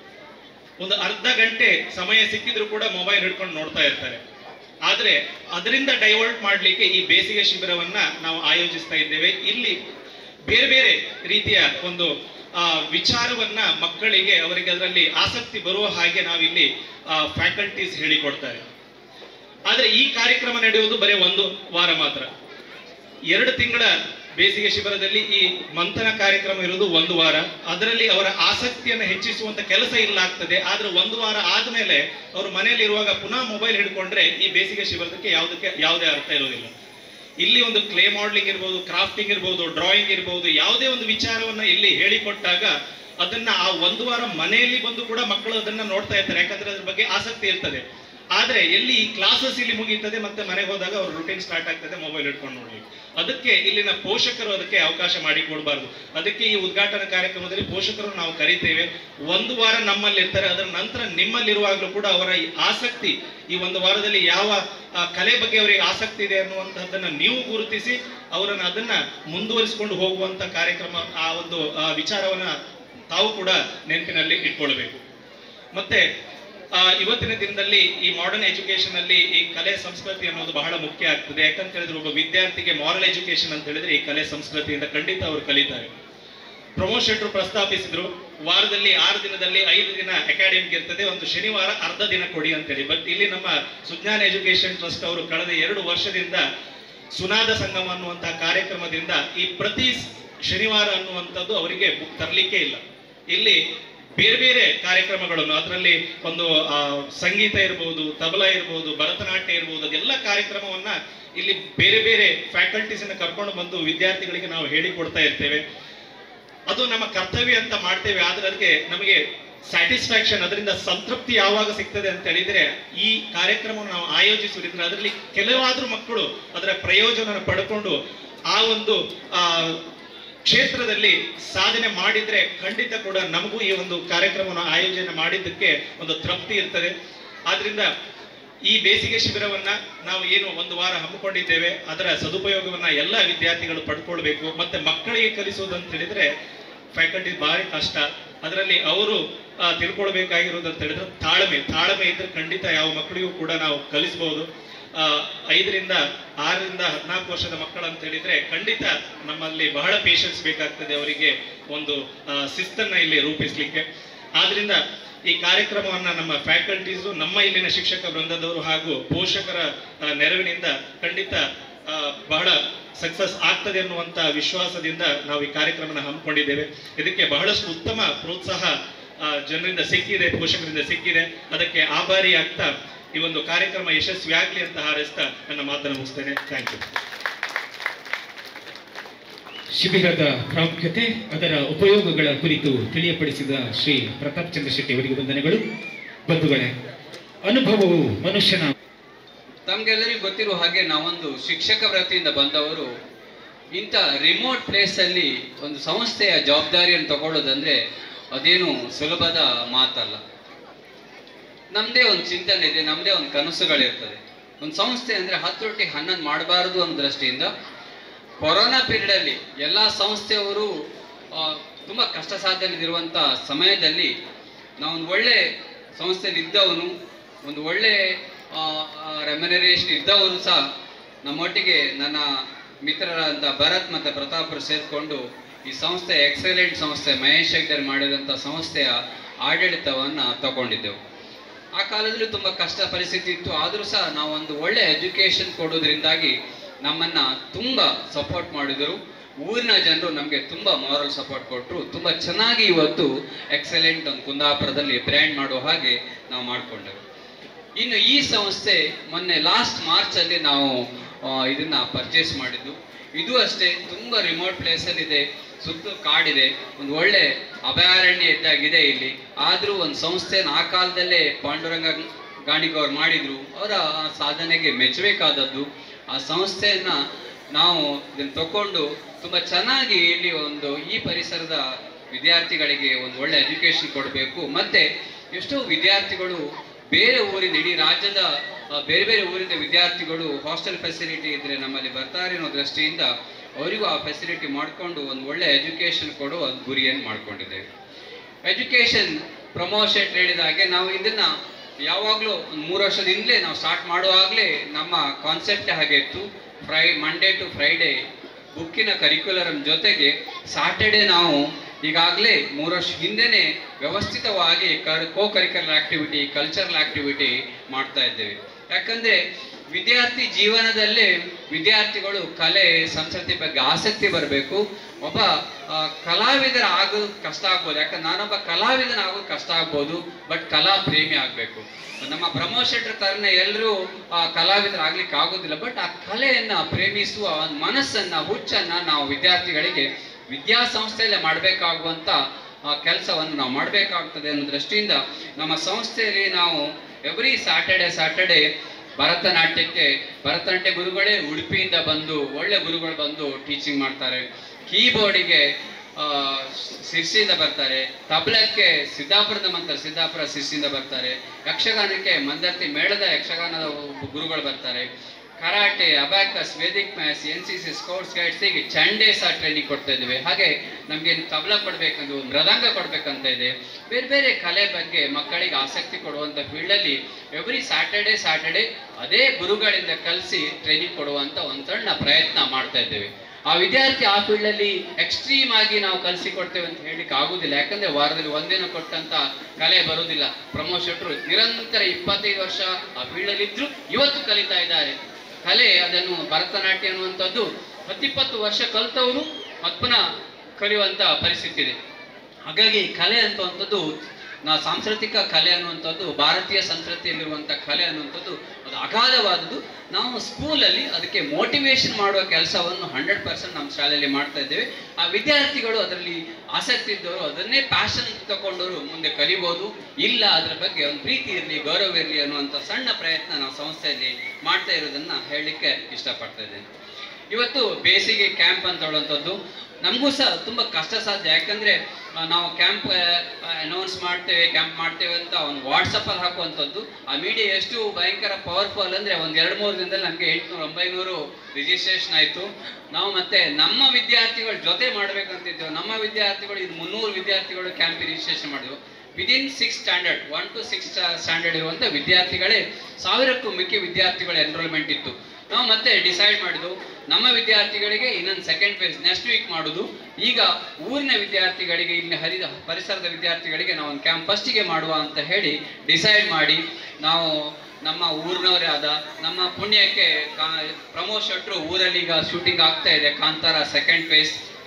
ಒಂದು ಅರ್ಧ ಗಂಟೆ ಸಮಯ ಸಿಕ್ಕಿದ್ರು ಕೂಡ ಮೊಬೈಲ್ ಹಿಡ್ಕೊಂಡು ನೋಡ್ತಾ ಇರ್ತಾರೆ. ಆದ್ರೆ ಅದರಿಂದ ಡೈವರ್ಟ್ ಮಾಡ್ಲಿಕ್ಕೆ ಈ ಬೇಸಿಗೆ ಶಿಬಿರವನ್ನ ನಾವು ಆಯೋಜಿಸ್ತಾ ಇದ್ದೇವೆ. ಇಲ್ಲಿ ಬೇರೆ ಬೇರೆ ರೀತಿಯ ಒಂದು ವಿಚಾರವನ್ನ ಮಕ್ಕಳಿಗೆ, ಅವರಿಗೆ ಅದರಲ್ಲಿ ಆಸಕ್ತಿ ಬರುವ ಹಾಗೆ ನಾವಿಲ್ಲಿ ಫ್ಯಾಕಲ್ಟೀಸ್ ಹೇಳಿಕೊಡ್ತಾರೆ. ಆದ್ರೆ ಈ ಕಾರ್ಯಕ್ರಮ ನಡೆಯುವುದು ಬರೀ 1 ವಾರ ಮಾತ್ರ. 2 ತಿಂಗಳ ಬೇಸಿಗೆ ಶಿಬಿರದಲ್ಲಿ ಈ ಮಂಥನ ಕಾರ್ಯಕ್ರಮ ಇರುವುದು 1 ವಾರ. ಅದರಲ್ಲಿ ಅವರ ಆಸಕ್ತಿಯನ್ನು ಹೆಚ್ಚಿಸುವಂತ ಕೆಲಸ ಇಲ್ಲ ಆಗ್ತದೆ. ಆದ್ರೆ 1 ವಾರ ಆದ್ಮೇಲೆ ಅವರು ಮನೆಯಲ್ಲಿ ಇರುವಾಗ ಪುನಃ ಮೊಬೈಲ್ ಹಿಡ್ಕೊಂಡ್ರೆ ಈ ಬೇಸಿಗೆ ಶಿಬಿರದಕ್ಕೆ ಯಾವುದೇ ಅರ್ಥ ಇರೋದಿಲ್ಲ. ಇಲ್ಲಿ ಒಂದು ಕ್ಲೇ ಮಾಡಲಿಂಗ್ ಇರ್ಬೋದು, ಕ್ರಾಫ್ಟಿಂಗ್ ಇರ್ಬೋದು, ಡ್ರಾಯಿಂಗ್ ಇರ್ಬೋದು, ಯಾವುದೇ ಒಂದು ವಿಚಾರವನ್ನ ಇಲ್ಲಿ ಹೇಳಿಕೊಟ್ಟಾಗ ಅದನ್ನ ಆ 1 ವಾರ ಮನೆಯಲ್ಲಿ ಬಂದು ಕೂಡ ಮಕ್ಕಳು ಅದನ್ನ ನೋಡ್ತಾ ಇರ್ತಾರೆ, ಯಾಕಂದ್ರೆ ಅದ್ರ ಬಗ್ಗೆ ಆಸಕ್ತಿ ಇರ್ತದೆ. ಆದ್ರೆ ಎಲ್ಲಿ ಈ ಕ್ಲಾಸಸ್ ಇಲ್ಲಿ ಮುಗೀತದೆ, ಮತ್ತೆ ಮನೆಗೆ ಹೋದಾಗ ಅವ್ರ ರೂಟೀನ್ ಸ್ಟಾರ್ಟ್ ಆಗ್ತದೆ ಮೊಬೈಲ್ ಹಿಡ್ಕೊಂಡು ನೋಡಿ. ಅದಕ್ಕೆ ಇಲ್ಲಿನ ಪೋಷಕರು ಅದಕ್ಕೆ ಅವಕಾಶ ಮಾಡಿಕೊಡ್ಬಾರ್ದು. ಅದಕ್ಕೆ ಈ ಉದ್ಘಾಟನಾ ಕಾರ್ಯಕ್ರಮದಲ್ಲಿ ಪೋಷಕರು ನಾವು ಕರಿತೇವೆ. 1 ವಾರ ನಮ್ಮಲ್ಲಿ ಇರ್ತಾರೆ, ಅದರ ನಂತರ ನಿಮ್ಮಲ್ಲಿರುವಾಗಲೂ ಕೂಡ ಅವರ ಈ ಆಸಕ್ತಿ, ಈ 1 ವಾರದಲ್ಲಿ ಯಾವ ಕಲೆ ಬಗ್ಗೆ ಅವರಿಗೆ ಆಸಕ್ತಿ ಇದೆ ಅನ್ನುವಂಥದ್ದನ್ನ ನೀವು ಗುರುತಿಸಿ ಅವರನ್ನ ಅದನ್ನ ಮುಂದುವರಿಸಿಕೊಂಡು ಹೋಗುವಂತ ಕಾರ್ಯಕ್ರಮ, ಆ ಒಂದು ವಿಚಾರವನ್ನ ತಾವು ಕೂಡ ನೆನಪಿನಲ್ಲಿ ಇಟ್ಕೊಳ್ಬೇಕು. ಮತ್ತೆ ಇವತ್ತಿನ ದಿನದಲ್ಲಿ ಈ ಮಾಡರ್ನ್ ಎಜುಕೇಶನ್ ಅಲ್ಲಿ ಈ ಕಲೆ ಸಂಸ್ಕೃತಿ ಅನ್ನೋದು ಬಹಳ ಮುಖ್ಯ ಆಗ್ತದೆ. ಯಾಕಂತ ಹೇಳಿದ್ರೆ ಒಬ್ಬ ವಿದ್ಯಾರ್ಥಿಗೆ ಮಾರಲ್ ಎಜುಕೇಶನ್ ಅಂತ ಹೇಳಿದ್ರೆ ಈ ಕಲೆ ಸಂಸ್ಕೃತಿಯಿಂದ ಖಂಡಿತ ಅವರು ಕಲಿತಾರೆ. ಪ್ರಮೋದ್ ಶೆಟ್ರು ಪ್ರಸ್ತಾಪಿಸಿದ್ರು, ವಾರದಲ್ಲಿ 6 ದಿನದಲ್ಲಿ 5 ದಿನ ಅಕಾಡೆಮಿಕ್ ಇರ್ತದೆ, ಒಂದು ಶನಿವಾರ ಅರ್ಧ ದಿನ ಕೊಡಿ ಅಂತೇಳಿ. ಬಟ್ ಇಲ್ಲಿ ನಮ್ಮ ಸುಜ್ಞಾನ್ ಎಜುಕೇಶನ್ ಟ್ರಸ್ಟ್ ಅವರು ಕಳೆದ 2 ವರ್ಷದಿಂದ ಸುನಾದ ಸಂಗಮ ಅನ್ನುವಂತಹ ಕಾರ್ಯಕ್ರಮದಿಂದ ಈ ಪ್ರತಿ ಶನಿವಾರ ಅನ್ನುವಂಥದ್ದು ಅವರಿಗೆ ಬುಕ್ ತರಲಿಕ್ಕೆ ಇಲ್ಲ. ಇಲ್ಲಿ ಬೇರೆ ಬೇರೆ ಕಾರ್ಯಕ್ರಮಗಳನ್ನು, ಅದರಲ್ಲಿ ಒಂದು ಸಂಗೀತ ಇರ್ಬೋದು, ತಬಲಾ ಇರ್ಬೋದು, ಭರತನಾಟ್ಯ ಇರ್ಬೋದು, ಅದೆಲ್ಲ ಕಾರ್ಯಕ್ರಮವನ್ನ ಇಲ್ಲಿ ಬೇರೆ ಬೇರೆ ಫ್ಯಾಕಲ್ಟೀಸ್ ಅನ್ನ ಕರ್ಕೊಂಡು ಬಂದು ವಿದ್ಯಾರ್ಥಿಗಳಿಗೆ ನಾವು ಹೇಳಿಕೊಡ್ತಾ ಇರ್ತೇವೆ. ಅದು ನಮ್ಮ ಕರ್ತವ್ಯ ಅಂತ ಮಾಡ್ತೇವೆ. ಆದ್ರೆ ಅದಕ್ಕೆ ನಮಗೆ ಸ್ಯಾಟಿಸ್ಫ್ಯಾಕ್ಷನ್, ಅದರಿಂದ ಸಂತೃಪ್ತಿ ಯಾವಾಗ ಸಿಗ್ತದೆ ಅಂತ ಹೇಳಿದ್ರೆ ಈ ಕಾರ್ಯಕ್ರಮವನ್ನು ನಾವು ಆಯೋಜಿಸುವುದರಿಂದ ಅದರಲ್ಲಿ ಕೆಲವಾದ್ರೂ ಮಕ್ಕಳು ಅದರ ಪ್ರಯೋಜನ ಪಡ್ಕೊಂಡು ಆ ಒಂದು ಕ್ಷೇತ್ರದಲ್ಲಿ ಸಾಧನೆ ಮಾಡಿದ್ರೆ ಖಂಡಿತ ಕೂಡ ನಮಗೂ ಈ ಒಂದು ಕಾರ್ಯಕ್ರಮವನ್ನು ಆಯೋಜನೆ ಮಾಡಿದ್ದಕ್ಕೆ ಒಂದು ತೃಪ್ತಿ ಇರ್ತದೆ. ಆದ್ರಿಂದ ಈ ಬೇಸಿಗೆ ಶಿಬಿರವನ್ನ ನಾವು ಏನು 1 ವಾರ ಹಮ್ಮಿಕೊಂಡಿದ್ದೇವೆ, ಅದರ ಸದುಪಯೋಗವನ್ನ ಎಲ್ಲ ವಿದ್ಯಾರ್ಥಿಗಳು ಪಡ್ಕೊಳ್ಬೇಕು. ಮತ್ತೆ ಮಕ್ಕಳಿಗೆ ಕಲಿಸೋದು ಅಂತ ಹೇಳಿದ್ರೆ ಫ್ಯಾಕಲ್ಟಿ ಭಾರಿ ಕಷ್ಟ. ಅದರಲ್ಲಿ ಅವರು ತಿಳ್ಕೊಳ್ಬೇಕಾಗಿರೋದು ಅಂತ ಹೇಳಿದ್ರೆ ತಾಳ್ಮೆ ಇದ್ರೆ ಖಂಡಿತ ಯಾವ ಮಕ್ಕಳಿಗೂ ಕೂಡ ನಾವು ಕಲಿಸಬಹುದು. 5 ರಿಂದ 6 ರಿಂದ 14 ವರ್ಷದ ಮಕ್ಕಳು ಅಂತ ಹೇಳಿದ್ರೆ ಖಂಡಿತ ನಮ್ಮಲ್ಲಿ ಬಹಳ ಪೇಷನ್ಸ್ ಬೇಕಾಗ್ತದೆ ಅವರಿಗೆ ಒಂದು ಶಿಸ್ತನ್ನ ಇಲ್ಲಿ ರೂಪಿಸ್ಲಿಕ್ಕೆ. ಆದ್ರಿಂದ ಈ ಕಾರ್ಯಕ್ರಮವನ್ನ ನಮ್ಮ ಫ್ಯಾಕಲ್ಟೀಸು, ನಮ್ಮ ಇಲ್ಲಿನ ಶಿಕ್ಷಕ ವೃಂದದವರು ಹಾಗೂ ಪೋಷಕರ ನೆರವಿನಿಂದ ಖಂಡಿತ ಬಹಳ ಸಕ್ಸಸ್ ಆಗ್ತದೆ ಅನ್ನುವಂತ ವಿಶ್ವಾಸದಿಂದ ನಾವು ಈ ಕಾರ್ಯಕ್ರಮನ ಹಮ್ಮಿಕೊಂಡಿದ್ದೇವೆ. ಇದಕ್ಕೆ ಬಹಳಷ್ಟು ಉತ್ತಮ ಪ್ರೋತ್ಸಾಹ ಜನರಿಂದ ಸಿಕ್ಕಿದೆ, ಪೋಷಕರಿಂದ ಸಿಕ್ಕಿದೆ. ಅದಕ್ಕೆ ಆಭಾರಿ ಆಗ್ತಾ ಈ ಒಂದು ಕಾರ್ಯಕ್ರಮ ಯಶಸ್ವಿ ಆಗಲಿ ಅಂತ ಹಾರೈಸ್ತಾ ನನ್ನ ಮಾತನ್ನು ಮುಗಿಸ್ತೇನೆ. Thank you. ಶಿಬಿರದ ಪ್ರಾಮುಖ್ಯತೆ, ಅದರ ಉಪಯೋಗಗಳ ಕುರಿತು ತಿಳಿಯಪಡಿಸಿದ ಶ್ರೀ ಪ್ರತಾಪ್ ಚಂದ್ರ ಶೆಟ್ಟಿ ಅವರಿಗೆ ವಂದನೆಗಳು. ಬಂಧುಗಳೇ, ಅನುಭವವು ಮನುಷ್ಯನ. ತಮ್ಗೆಲ್ಲರಿಗೂ ಗೊತ್ತಿರುವ ಹಾಗೆ ನಾವೊಂದು ಶಿಕ್ಷಕ ವೃತ್ತಿಯಿಂದ ಬಂದವರು. ಇಂಥ ರಿಮೋಟ್ ಪ್ಲೇಸಲ್ಲಿ ಒಂದು ಸಂಸ್ಥೆಯ ಜವಾಬ್ದಾರಿಯನ್ನು ತಗೊಳ್ಳೋದಂದ್ರೆ ಅದೇನು ಸುಲಭದ ಮಾತಲ್ಲ. ನಮ್ಮದೇ ಒಂದು ಚಿಂತನೆ ಇದೆ, ನಮ್ಮದೇ ಒಂದು ಕನಸುಗಳಿರ್ತದೆ. ಒಂದು ಸಂಸ್ಥೆ ಅಂದರೆ 10 11 ಮಾಡಬಾರದು ಅನ್ನೋ ದೃಷ್ಟಿಯಿಂದ ಕೊರೋನಾ ಪೀರಿಯಡಲ್ಲಿ ಎಲ್ಲ ಸಂಸ್ಥೆಯವರು ತುಂಬ ಕಷ್ಟ ಸಾಧ್ಯದಲ್ಲಿರುವಂಥ ಸಮಯದಲ್ಲಿ ನಾವು ಒಂದು ಒಳ್ಳೆ ಸಂಸ್ಥೆಯಲ್ಲಿ ಇದ್ದವನು, ಒಂದು ಒಳ್ಳೆ ರೆಮ್ಯುನರೇಷನ್ ಇದ್ದವರು ಸಹ ನಮ್ಮೊಟ್ಟಿಗೆ ನನ್ನ ಮಿತ್ರರಾದ ಭರತ್ ಮತ್ತು ಪ್ರತಾಪರು ಸೇರಿಕೊಂಡು ಈ ಸಂಸ್ಥೆ ಎಕ್ಸಲೆಂಟ್ ಸಂಸ್ಥೆ ಮಹೇಶ್ ಹೆಗ್ಡೆ ಮಾಡಿದಂಥ ಸಂಸ್ಥೆಯ ಆಡಳಿತವನ್ನು ತಗೊಂಡಿದ್ದೆವು. ಆ ಕಾಲದಲ್ಲೂ ತುಂಬ ಕಷ್ಟ ಪರಿಸ್ಥಿತಿ ಇತ್ತು. ಆದರೂ ಸಹ ನಾವು ಒಂದು ಒಳ್ಳೆ ಎಜುಕೇಷನ್ ಕೊಡೋದ್ರಿಂದಾಗಿ ನಮ್ಮನ್ನು ತುಂಬ ಸಪೋರ್ಟ್ ಮಾಡಿದರು. ಊರಿನ ಜನರು ನಮಗೆ ತುಂಬ ಮಾರಲ್ ಸಪೋರ್ಟ್ ಕೊಟ್ಟರು. ತುಂಬ ಚೆನ್ನಾಗಿ ಇವತ್ತು ಎಕ್ಸಲೆಂಟ್ ಒಂದು ಕುಂದಾಪುರದಲ್ಲಿ ಬ್ರ್ಯಾಂಡ್ ಮಾಡೋ ಹಾಗೆ ನಾವು ಮಾಡಿಕೊಂಡೆವು. ಇನ್ನು ಈ ಸಂಸ್ಥೆ ಮೊನ್ನೆ ಲಾಸ್ಟ್ ಮಾರ್ಚಲ್ಲಿ ನಾವು ಇದನ್ನು ಪರ್ಚೇಸ್ ಮಾಡಿದ್ದು. ಇದು ಅಷ್ಟೇ ತುಂಬ ರಿಮೋಟ್ ಪ್ಲೇಸಲ್ಲಿದೆ, ಸುತ್ತ ಕಾಡಿದೆ, ಒಂದು ಒಳ್ಳೆ ಅಭಯಾರಣ್ಯ ಇದ್ದಾಗಿದೆ ಇಲ್ಲಿ. ಆದರೂ ಒಂದು ಸಂಸ್ಥೆನ ಆ ಕಾಲದಲ್ಲೇ ಪಾಂಡುರಂಗ ಗಾಣಿಗವ್ರು ಮಾಡಿದರು. ಅವರ ಸಾಧನೆಗೆ ಮೆಚ್ಚಬೇಕಾದದ್ದು. ಆ ಸಂಸ್ಥೆಯನ್ನು ನಾವು ಇದನ್ನು ತಗೊಂಡು ತುಂಬ ಚೆನ್ನಾಗಿ ಇಲ್ಲಿ ಈ ಪರಿಸರದ ವಿದ್ಯಾರ್ಥಿಗಳಿಗೆ ಒಂದು ಒಳ್ಳೆ ಎಜುಕೇಷನ್ ಕೊಡಬೇಕು. ಮತ್ತು ಎಷ್ಟೋ ವಿದ್ಯಾರ್ಥಿಗಳು ಬೇರೆ ಊರಿನ, ಇಡೀ ರಾಜ್ಯದ ಬೇರೆ ಬೇರೆ ಊರಿನ ವಿದ್ಯಾರ್ಥಿಗಳು ಹಾಸ್ಟೆಲ್ ಫೆಸಿಲಿಟಿ ಇದ್ದರೆ ನಮ್ಮಲ್ಲಿ ಬರ್ತಾರೆ ಅನ್ನೋ ದೃಷ್ಟಿಯಿಂದ ಅವರಿಗೂ ಆ ಫೆಸಿಲಿಟಿ ಮಾಡಿಕೊಂಡು ಒಂದು ಒಳ್ಳೆ ಎಜುಕೇಷನ್ ಕೊಡುವ ಗುರಿಯನ್ನು ಮಾಡ್ಕೊಂಡಿದ್ದೇವೆ. ಎಜುಕೇಷನ್ ಪ್ರಮೋಷನ್ ಹೇಳಿದ ಹಾಗೆ ನಾವು ಇದನ್ನು ಯಾವಾಗಲೂ ಒಂದು 3 ವರ್ಷದಿಂದಲೇ ನಾವು ಸ್ಟಾರ್ಟ್ ಮಾಡುವಾಗಲೇ ನಮ್ಮ ಕಾನ್ಸೆಪ್ಟ್ ಹಾಗೆ ಇತ್ತು. ಮಂಡೇ ಟು ಫ್ರೈಡೇ ಬುಕ್ಕಿನ ಕರಿಕ್ಯುಲರಮ್ ಜೊತೆಗೆ ಸಾಟರ್ಡೆ ನಾವು ಈಗಾಗಲೇ 3 ವರ್ಷ ಹಿಂದೆನೇ ವ್ಯವಸ್ಥಿತವಾಗಿ co curricular activity, cultural activity ಮಾಡ್ತಾ ಇದ್ದೇವೆ. ಯಾಕಂದರೆ ವಿದ್ಯಾರ್ಥಿ ಜೀವನದಲ್ಲೇ ವಿದ್ಯಾರ್ಥಿಗಳು ಕಲೆ ಸಂಸ್ಕೃತಿ ಬಗ್ಗೆ ಆಸಕ್ತಿ ಬರಬೇಕು. ಒಬ್ಬ ಕಲಾವಿದರ ಆಗೋದು ಕಷ್ಟ ಆಗ್ಬೋದು, ಯಾಕಂದ್ರೆ ನಾನೊಬ್ಬ ಕಲಾವಿದನಾಗೋದು ಕಷ್ಟ ಆಗ್ಬೋದು, ಬಟ್ ಕಲಾ ಪ್ರೇಮಿ ಆಗಬೇಕು. ನಮ್ಮ ಪ್ರಮೋಷನ್ ತರನೇ ಎಲ್ಲರೂ ಕಲಾವಿದರಾಗ್ಲಿಕ್ಕೆ ಆಗೋದಿಲ್ಲ, ಬಟ್ ಆ ಕಲೆಯನ್ನು ಪ್ರೇಮಿಸುವ ಒಂದು ಮನಸ್ಸನ್ನು, ಹುಚ್ಚನ್ನು ನಾವು ವಿದ್ಯಾರ್ಥಿಗಳಿಗೆ ವಿದ್ಯಾಸಂಸ್ಥೆಯಲ್ಲೇ ಮಾಡಬೇಕಾಗುವಂಥ ಕೆಲಸವನ್ನು ನಾವು ಮಾಡಬೇಕಾಗ್ತದೆ ಅನ್ನೋ ದೃಷ್ಟಿಯಿಂದ ನಮ್ಮ ಸಂಸ್ಥೆಯಲ್ಲಿ ನಾವು ಎವ್ರಿ ಸ್ಯಾಟರ್ಡೆ ಭರತನಾಟ್ಯ ಗುರುಗಳೇ ಉಡುಪಿಯಿಂದ ಬಂದು, ಒಳ್ಳೆ ಗುರುಗಳು ಬಂದು ಟೀಚಿಂಗ್ ಮಾಡ್ತಾರೆ. ಕೀಬೋರ್ಡಿಗೆ ಸಿರ್ಸಿಯಿಂದ ಬರ್ತಾರೆ, ತಬಲಕ್ಕೆ ಸಿದ್ದಾಪುರ ಸಿರ್ಸಿಯಿಂದ ಬರ್ತಾರೆ, ಯಕ್ಷಗಾನಕ್ಕೆ ಮಂದರ್ತಿ ಮೇಳದ ಯಕ್ಷಗಾನದ ಗುರುಗಳು ಬರ್ತಾರೆ, karate, abacus, Vedic maths, NCC, scouts guides, ಹೀಗೆ ಚಂಡೇ ಸಹ ಟ್ರೈನಿಂಗ್ ಕೊಡ್ತಾ ಇದ್ದೇವೆ. ಹಾಗೆ ನಮಗೆ ತಬಲ ಕೊಡಬೇಕಂದು, ಮೃದಂಗ ಕೊಡಬೇಕಂತ ಇದೆ. ಬೇರೆ ಬೇರೆ ಕಲೆ ಬಗ್ಗೆ ಮಕ್ಕಳಿಗೆ ಆಸಕ್ತಿ ಕೊಡುವಂಥ ಫೀಲ್ಡಲ್ಲಿ ಎವ್ರಿ ಸ್ಯಾಟರ್ಡೆ ಅದೇ ಗುರುಗಳಿಂದ ಕಲಿಸಿ ಟ್ರೈನಿಂಗ್ ಕೊಡುವಂಥ ಒಂದು ಸಣ್ಣ ಪ್ರಯತ್ನ ಮಾಡ್ತಾ ಇದ್ದೇವೆ. ಆ ವಿದ್ಯಾರ್ಥಿ ಆ ಫೀಲ್ಡಲ್ಲಿ ಎಕ್ಸ್ಟ್ರೀಮ್ ಆಗಿ ನಾವು ಕಲಿಸಿಕೊಡ್ತೇವೆ ಅಂತ ಹೇಳಲಿಕ್ಕೆ ಆಗುದಿಲ್ಲ. ಯಾಕಂದ್ರೆ ವಾರದಲ್ಲಿ ಒಂದಿನ ಕೊಟ್ಟಂತ ಕಲೆ ಬರುವುದಿಲ್ಲ. ಪ್ರಮೋಷಟ್ರು ನಿರಂತರ 25 ವರ್ಷ ಆ ಫೀಲ್ಡಲ್ಲಿ ಇದ್ರು, ಇವತ್ತು ಕಲಿತಾ ಇದ್ದಾರೆ ಕಲೆ. ಅದನ್ನು ಭರತನಾಟ್ಯ ಅನ್ನುವಂಥದ್ದು 10-20 ವರ್ಷ ಕಲಿತವರು ಮತ್ತೆ ಪುನಃ ಕಲಿಯುವಂಥ ಪರಿಸ್ಥಿತಿ ಇದೆ. ಹಾಗಾಗಿ ಕಲೆ ಅನ್ನುವಂಥದ್ದು, ಸಾಂಸ್ಕೃತಿಕ ಕಲೆ ಅನ್ನುವಂಥದ್ದು, ಭಾರತೀಯ ಸಂಸ್ಕೃತಿಯಲ್ಲಿರುವಂಥ ಕಲೆ ಅನ್ನುವಂಥದ್ದು ಅದು ಅಗಾಧವಾದದ್ದು. ನಾವು ಸ್ಕೂಲಲ್ಲಿ ಅದಕ್ಕೆ ಮೋಟಿವೇಶನ್ ಮಾಡುವ ಕೆಲಸವನ್ನು 100% ನಮ್ಮ ಶಾಲೆಯಲ್ಲಿ ಮಾಡ್ತಾ ಇದ್ದೇವೆ. ಆ ವಿದ್ಯಾರ್ಥಿಗಳು ಅದರಲ್ಲಿ ಆಸಕ್ತಿ ಇದ್ದವರು ಅದನ್ನೇ ಪ್ಯಾಷನ್ ಅಂತ ತಗೊಂಡವರು ಮುಂದೆ ಕಲಿಬೋದು. ಇಲ್ಲ, ಅದರ ಬಗ್ಗೆ ಒಂದು ಪ್ರೀತಿ ಇರಲಿ, ಗೌರವ ಇರಲಿ ಅನ್ನುವಂಥ ಸಣ್ಣ ಪ್ರಯತ್ನ ನಾವು ಸಂಸ್ಥೆಯಲ್ಲಿ ಮಾಡ್ತಾ ಇರೋದನ್ನು ಹೇಳಲಿಕ್ಕೆ ಇಷ್ಟಪಡ್ತಾ ಇದ್ದೇನೆ. ಇವತ್ತು ಬೇಸಿಗೆ ಕ್ಯಾಂಪ್ ಅಂತ ಹೇಳುವಂಥದ್ದು ನಮಗೂ ಸಹ ತುಂಬ ಕಷ್ಟ ಸಾಧ್ಯ. ಯಾಕಂದರೆ ನಾವು ಕ್ಯಾಂಪ್ ಅನೌನ್ಸ್ ಮಾಡ್ತೇವೆ, ಕ್ಯಾಂಪ್ ಮಾಡ್ತೇವೆ ಅಂತ ಒಂದು ವಾಟ್ಸಪ್ಪಲ್ಲಿ ಹಾಕುವಂಥದ್ದು. ಆ ಮೀಡಿಯಾ ಎಷ್ಟು ಭಯಂಕರ ಪವರ್ಫುಲ್ ಅಂದರೆ ಒಂದು 2-3 ದಿನದಲ್ಲಿ ನಮಗೆ 800-900 ರಿಜಿಸ್ಟ್ರೇಷನ್ ಆಯಿತು. ನಾವು ಮತ್ತೆ ನಮ್ಮ ವಿದ್ಯಾರ್ಥಿಗಳ ಜೊತೆ ಮಾಡಬೇಕಂತಿದ್ದೇವೆ. ನಮ್ಮ ವಿದ್ಯಾರ್ಥಿಗಳು ಇದು 300 ವಿದ್ಯಾರ್ಥಿಗಳು ಕ್ಯಾಂಪ್ ರಿಜಿಸ್ಟ್ರೇಷನ್ ಮಾಡಿದ್ವು. ವಿದಿನ್ 6 ಸ್ಟ್ಯಾಂಡರ್ಡ್ 1 to 6 ಸ್ಟ್ಯಾಂಡರ್ಡ್ ಇರುವಂಥ ವಿದ್ಯಾರ್ಥಿಗಳೇ 1000ಕ್ಕೂ ಮಿಕ್ಕಿ ವಿದ್ಯಾರ್ಥಿಗಳ ಎನ್ರೋಲ್ಮೆಂಟ್ ಇತ್ತು. ನಾವು ಮತ್ತೆ ಡಿಸೈಡ್ ಮಾಡಿದ್ವು ನಮ್ಮ ವಿದ್ಯಾರ್ಥಿಗಳಿಗೆ ಇನ್ನೊಂದು ಸೆಕೆಂಡ್ ಫೇಸ್ ನೆಕ್ಸ್ಟ್ ವೀಕ್ ಮಾಡೋದು. ಈಗ ಊರಿನ ವಿದ್ಯಾರ್ಥಿಗಳಿಗೆ, ಇಲ್ಲಿ ಹರಿದ ಪರಿಸರದ ವಿದ್ಯಾರ್ಥಿಗಳಿಗೆ ನಾವು ಒಂದು ಕ್ಯಾಂಪ್ ಫಸ್ಟಿಗೆ ಮಾಡುವ ಅಂತ ಹೇಳಿ ಡಿಸೈಡ್ ಮಾಡಿ, ನಾವು ನಮ್ಮ ಊರಿನವರೇ ಆದ ನಮ್ಮ ಪುಣ್ಯಕ್ಕೆ ಪ್ರಮೋದ್ ಶೆಟ್ರು ಊರಲ್ಲಿ ಈಗ ಶೂಟಿಂಗ್ ಆಗ್ತಾ ಇದೆ ಕಾಂತಾರ ಸೆಕೆಂಡ್ ಫೇಸ್.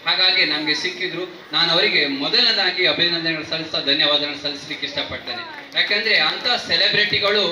ಹಾಗಾಗಿ ನಮಗೆ ಸಿಕ್ಕಿದ್ರು. ನಾನು ಅವರಿಗೆ ಮೊದಲನೇದಾಗಿ ಅಭಿನಂದನೆಗಳು ಧನ್ಯವಾದಗಳು ಸಲ್ಲಿಸಲಿಕ್ಕೆ ಇಷ್ಟಪಡ್ತೇನೆ. ಯಾಕಂದ್ರೆ ಅಂತ ಸೆಲೆಬ್ರಿಟಿಗಳು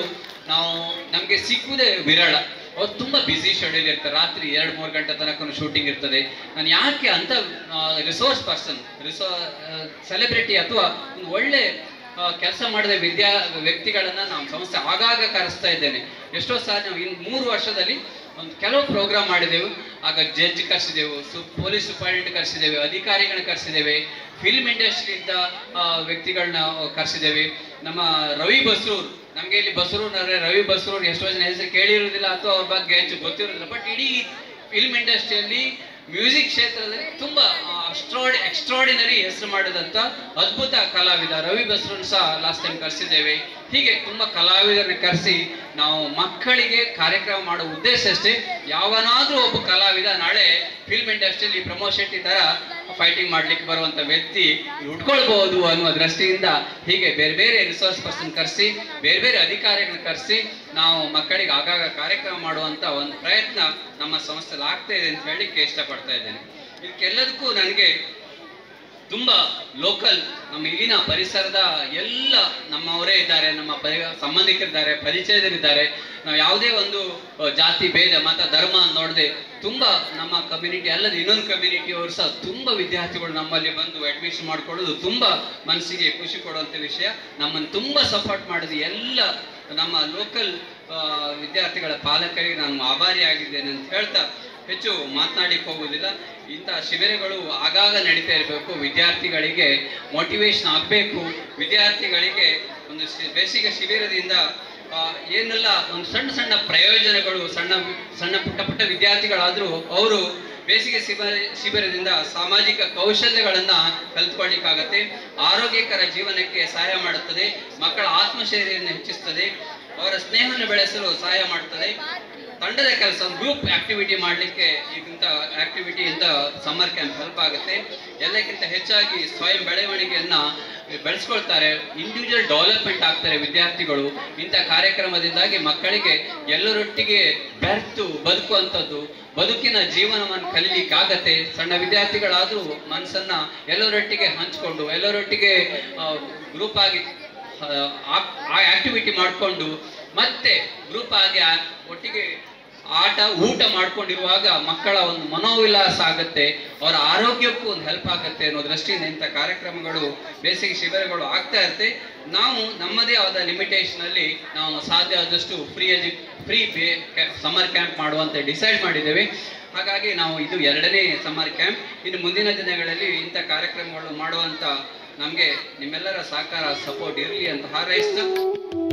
ನಮಗೆ ಸಿಕ್ಕುವುದೇ ವಿರಳ. ಅವ್ರು ತುಂಬ ಬ್ಯುಸಿ ಶೆಡ್ಯೂಲ್ ಇರ್ತಾರೆ, ರಾತ್ರಿ 2-3 ಗಂಟೆ ತನಕ ಶೂಟಿಂಗ್ ಇರ್ತದೆ. ನಾನು ಯಾಕೆ ಅಂತ ರಿಸೋರ್ಸ್ ಪರ್ಸನ್ ಸೆಲೆಬ್ರಿಟಿ ಅಥವಾ ಒಂದು ಒಳ್ಳೆ ಕೆಲಸ ಮಾಡಿದ ವ್ಯಕ್ತಿಗಳನ್ನ ನಾವು ಸಂಸ್ಥೆ ಆಗಾಗ ಕರೆಸ್ತಾ ಇದ್ದೇನೆ. ಎಷ್ಟೋ ಸಾರಿ ನಾವು 3 ವರ್ಷದಲ್ಲಿ ಒಂದು ಕೆಲವು ಪ್ರೋಗ್ರಾಮ್ ಮಾಡಿದೆವು. ಆಗ ಜಡ್ಜ್ ಕರೆಸಿದೆವು, ಪೊಲೀಸ್ ಸೂಪರಿಂಟೆಂಡೆಂಟ್ ಕರೆಸಿದ್ದೇವೆ, ಅಧಿಕಾರಿಗಳನ್ನ ಕರೆಸಿದ್ದೇವೆ, ಫಿಲ್ಮ್ ಇಂಡಸ್ಟ್ರಿಯಿಂದ ವ್ಯಕ್ತಿಗಳನ್ನ ಕರೆಸಿದ್ದೇವೆ. ನಮ್ಮ ರವಿ ಬಸ್ರೂರ್, ನಮಗೆ ಇಲ್ಲಿ ಬಸ್ರೂರ್ನವರೇ ರವಿ ಬಸ್ರೂರ್ ಎಷ್ಟೋ ಜನ ಹೆಸರು ಕೇಳಿರುವುದಿಲ್ಲ ಅಥವಾ ಅವ್ರ ಬಗ್ಗೆ ಹೆಚ್ಚು ಗೊತ್ತಿರೋದಿಲ್ಲ. ಬಟ್ ಇಡೀ ಫಿಲ್ಮ್ ಇಂಡಸ್ಟ್ರಿಯಲ್ಲಿ ಮ್ಯೂಸಿಕ್ ಕ್ಷೇತ್ರದಲ್ಲಿ ತುಂಬಾ ಎಕ್ಸ್ಟ್ರಾರ್ಡಿನರಿ ಹೆಸರು ಮಾಡಿದಂಥ ಅದ್ಭುತ ಕಲಾವಿದ ರವಿ ಬಸ್ರೂರ್ ಸಹ ಲಾಸ್ಟ್ ಟೈಮ್ ಕರೆಸಿದ್ದೇವೆ. ಹೀಗೆ ತುಂಬಾ ಕಲಾವಿದರನ್ನ ಕರೆಸಿ ನಾವು ಮಕ್ಕಳಿಗೆ ಕಾರ್ಯಕ್ರಮ ಮಾಡೋ ಉದ್ದೇಶ ಅಷ್ಟೇ. ಯಾವನಾದ್ರೂ ಒಬ್ಬ ಕಲಾವಿದ ನಾಳೆ ಫಿಲ್ಮ್ ಇಂಡಸ್ಟ್ರಿಯಲ್ಲಿ ಪ್ರಮೋದ್ ಶೆಟ್ಟಿ ತರ ಫೈಟಿಂಗ್ ಮಾಡ್ಲಿಕ್ಕೆ ಬರುವಂತ ವ್ಯಕ್ತಿ ಉಟ್ಕೊಳ್ಬಹುದು ಅನ್ನುವ ದೃಷ್ಟಿಯಿಂದ ಹೀಗೆ ಬೇರೆ ಬೇರೆ ರಿಸೋರ್ಸ್ ಪರ್ಸನ್ ಕರೆಸಿ ಬೇರೆ ಬೇರೆ ಅಧಿಕಾರಿಗಳನ್ನ ಕರೆಸಿ ನಾವು ಮಕ್ಕಳಿಗೆ ಆಗಾಗ ಕಾರ್ಯಕ್ರಮ ಮಾಡುವಂತ ಒಂದು ಪ್ರಯತ್ನ ನಮ್ಮ ಸಂಸ್ಥೆಯಲ್ಲಿ ಆಗ್ತಾ ಇದೆ ಅಂತ ಹೇಳಲಿಕ್ಕೆ ಇಷ್ಟಪಡ್ತಾ ಇದ್ದೇನೆ. ಇದಕ್ಕೆಲ್ಲದಕ್ಕೂ ನನಗೆ ತುಂಬಾ ಲೋಕಲ್ ನಮ್ಮ ಇಲ್ಲಿನ ಪರಿಸರದ ಎಲ್ಲ ನಮ್ಮವರೇ ಇದ್ದಾರೆ, ನಮ್ಮ ಸಂಬಂಧಿಕರಿದ್ದಾರೆ, ಪರಿಚಯದಲ್ಲಿದ್ದಾರೆ. ನಾವು ಯಾವುದೇ ಒಂದು ಜಾತಿ ಭೇದ ಮತ ಧರ್ಮ ನೋಡದೆ ತುಂಬಾ ನಮ್ಮ ಕಮ್ಯುನಿಟಿ ಅಲ್ಲದೆ ಇನ್ನೊಂದು ಕಮ್ಯುನಿಟಿಯವರು ಸಹ ತುಂಬಾ ವಿದ್ಯಾರ್ಥಿಗಳು ನಮ್ಮಲ್ಲಿ ಬಂದು ಅಡ್ಮಿಷನ್ ಮಾಡ್ಕೊಳ್ಳೋದು ತುಂಬಾ ಮನಸ್ಸಿಗೆ ಖುಷಿ ಕೊಡುವಂತ ವಿಷಯ. ನಮ್ಮನ್ನು ತುಂಬಾ ಸಪೋರ್ಟ್ ಮಾಡಿದ ಎಲ್ಲ ನಮ್ಮ ಲೋಕಲ್ ವಿದ್ಯಾರ್ಥಿಗಳ ಪಾಲಕರಿಗೆ ನಾನು ಆಭಾರಿಯಾಗಿದ್ದೇನೆ ಅಂತ ಹೇಳ್ತಾ ಹೆಚ್ಚು ಮಾತನಾಡಿಕ್ಕೆ ಹೋಗುವುದಿಲ್ಲ. ಇಂತಹ ಶಿಬಿರಗಳು ಆಗಾಗ ನಡೀತಾ ಇರಬೇಕು, ವಿದ್ಯಾರ್ಥಿಗಳಿಗೆ ಮೋಟಿವೇಶನ್ ಆಗಬೇಕು. ವಿದ್ಯಾರ್ಥಿಗಳಿಗೆ ಒಂದು ಬೇಸಿಗೆ ಶಿಬಿರದಿಂದ ಏನೆಲ್ಲ ಒಂದು ಸಣ್ಣ ಸಣ್ಣ ಪ್ರಯೋಜನಗಳು, ಸಣ್ಣ ಪುಟ್ಟ ವಿದ್ಯಾರ್ಥಿಗಳಾದರೂ ಅವರು ಬೇಸಿಗೆ ಶಿಬಿರದಿಂದ ಸಾಮಾಜಿಕ ಕೌಶಲ್ಯಗಳನ್ನ ಕಲ್ತ್ಕೊಳ್ಳಿಕ್ಕಾಗತ್ತೆ. ಆರೋಗ್ಯಕರ ಜೀವನಕ್ಕೆ ಸಹಾಯ ಮಾಡುತ್ತದೆ, ಮಕ್ಕಳ ಆತ್ಮಶೈರ್ಯವನ್ನು ಹೆಚ್ಚಿಸ್ತದೆ, ಅವರ ಸ್ನೇಹವನ್ನು ಬೆಳೆಸಲು ಸಹಾಯ ಮಾಡುತ್ತದೆ. ತಂಡದ ಕೆಲಸ ಗ್ರೂಪ್ ಆಕ್ಟಿವಿಟಿ ಮಾಡಲಿಕ್ಕೆ ಇಂಥ ಆಕ್ಟಿವಿಟಿಯಿಂದ ಸಮ್ಮರ್ ಕ್ಯಾಂಪ್ ಹೆಲ್ಪ್ ಆಗುತ್ತೆ. ಎಲ್ಲಕ್ಕಿಂತ ಹೆಚ್ಚಾಗಿ ಸ್ವಯಂ ಬೆಳವಣಿಗೆಯನ್ನ ಬೆಳೆಸ್ಕೊಳ್ತಾರೆ, ಇಂಡಿವಿಜುವಲ್ ಡೆವಲಪ್ಮೆಂಟ್ ಆಗ್ತಾರೆ ವಿದ್ಯಾರ್ಥಿಗಳು. ಇಂಥ ಕಾರ್ಯಕ್ರಮದಿಂದಾಗಿ ಮಕ್ಕಳಿಗೆ ಎಲ್ಲರೊಟ್ಟಿಗೆ ಬೆರೆತು ಬದುಕುವಂಥದ್ದು, ಬದುಕಿನ ಜೀವನವನ್ನು ಕಲೀಲಿಕ್ಕಾಗತ್ತೆ. ಸಣ್ಣ ವಿದ್ಯಾರ್ಥಿಗಳಾದರೂ ಮನಸ್ಸನ್ನ ಎಲ್ಲರೊಟ್ಟಿಗೆ ಹಂಚ್ಕೊಂಡು ಎಲ್ಲರೊಟ್ಟಿಗೆ ಗ್ರೂಪ್ ಆಗಿ ಆ ಆಕ್ಟಿವಿಟಿ ಮಾಡಿಕೊಂಡು ಮತ್ತೆ ಗ್ರೂಪ್ ಆಗಿ ಒಟ್ಟಿಗೆ ಊಟ ಮಾಡ್ಕೊಂಡಿರುವಾಗ ಮಕ್ಕಳ ಒಂದು ಮನೋವಿಲಾಸ ಆಗುತ್ತೆ, ಅವರ ಆರೋಗ್ಯಕ್ಕೂ ಒಂದು ಹೆಲ್ಪ್ ಆಗುತ್ತೆ ಅನ್ನೋ ದೃಷ್ಟಿಯಿಂದ ಇಂಥ ಕಾರ್ಯಕ್ರಮಗಳು ಬೇಸಿಗೆ ಶಿಬಿರಗಳು ಆಗ್ತಾ ಇರುತ್ತೆ. ನಾವು ನಮ್ಮದೇ ಆದ ಲಿಮಿಟೇಷನ್ ಅಲ್ಲಿ ನಾವು ಸಾಧ್ಯ ಆದಷ್ಟು ಫ್ರೀ ಸಮ್ಮರ್ ಕ್ಯಾಂಪ್ ಮಾಡುವಂತ ಡಿಸೈಡ್ ಮಾಡಿದ್ದೇವೆ. ಹಾಗಾಗಿ ನಾವು ಇದು 2ನೇ ಸಮ್ಮರ್ ಕ್ಯಾಂಪ್. ಇನ್ನು ಮುಂದಿನ ದಿನಗಳಲ್ಲಿ ಇಂಥ ಕಾರ್ಯಕ್ರಮಗಳು ಮಾಡುವಂತ ನಮಗೆ ನಿಮ್ಮೆಲ್ಲರ ಸಹಕಾರ ಸಪೋರ್ಟ್ ಇರಲಿ ಅಂತ ಹಾರೈಸ್ತಾ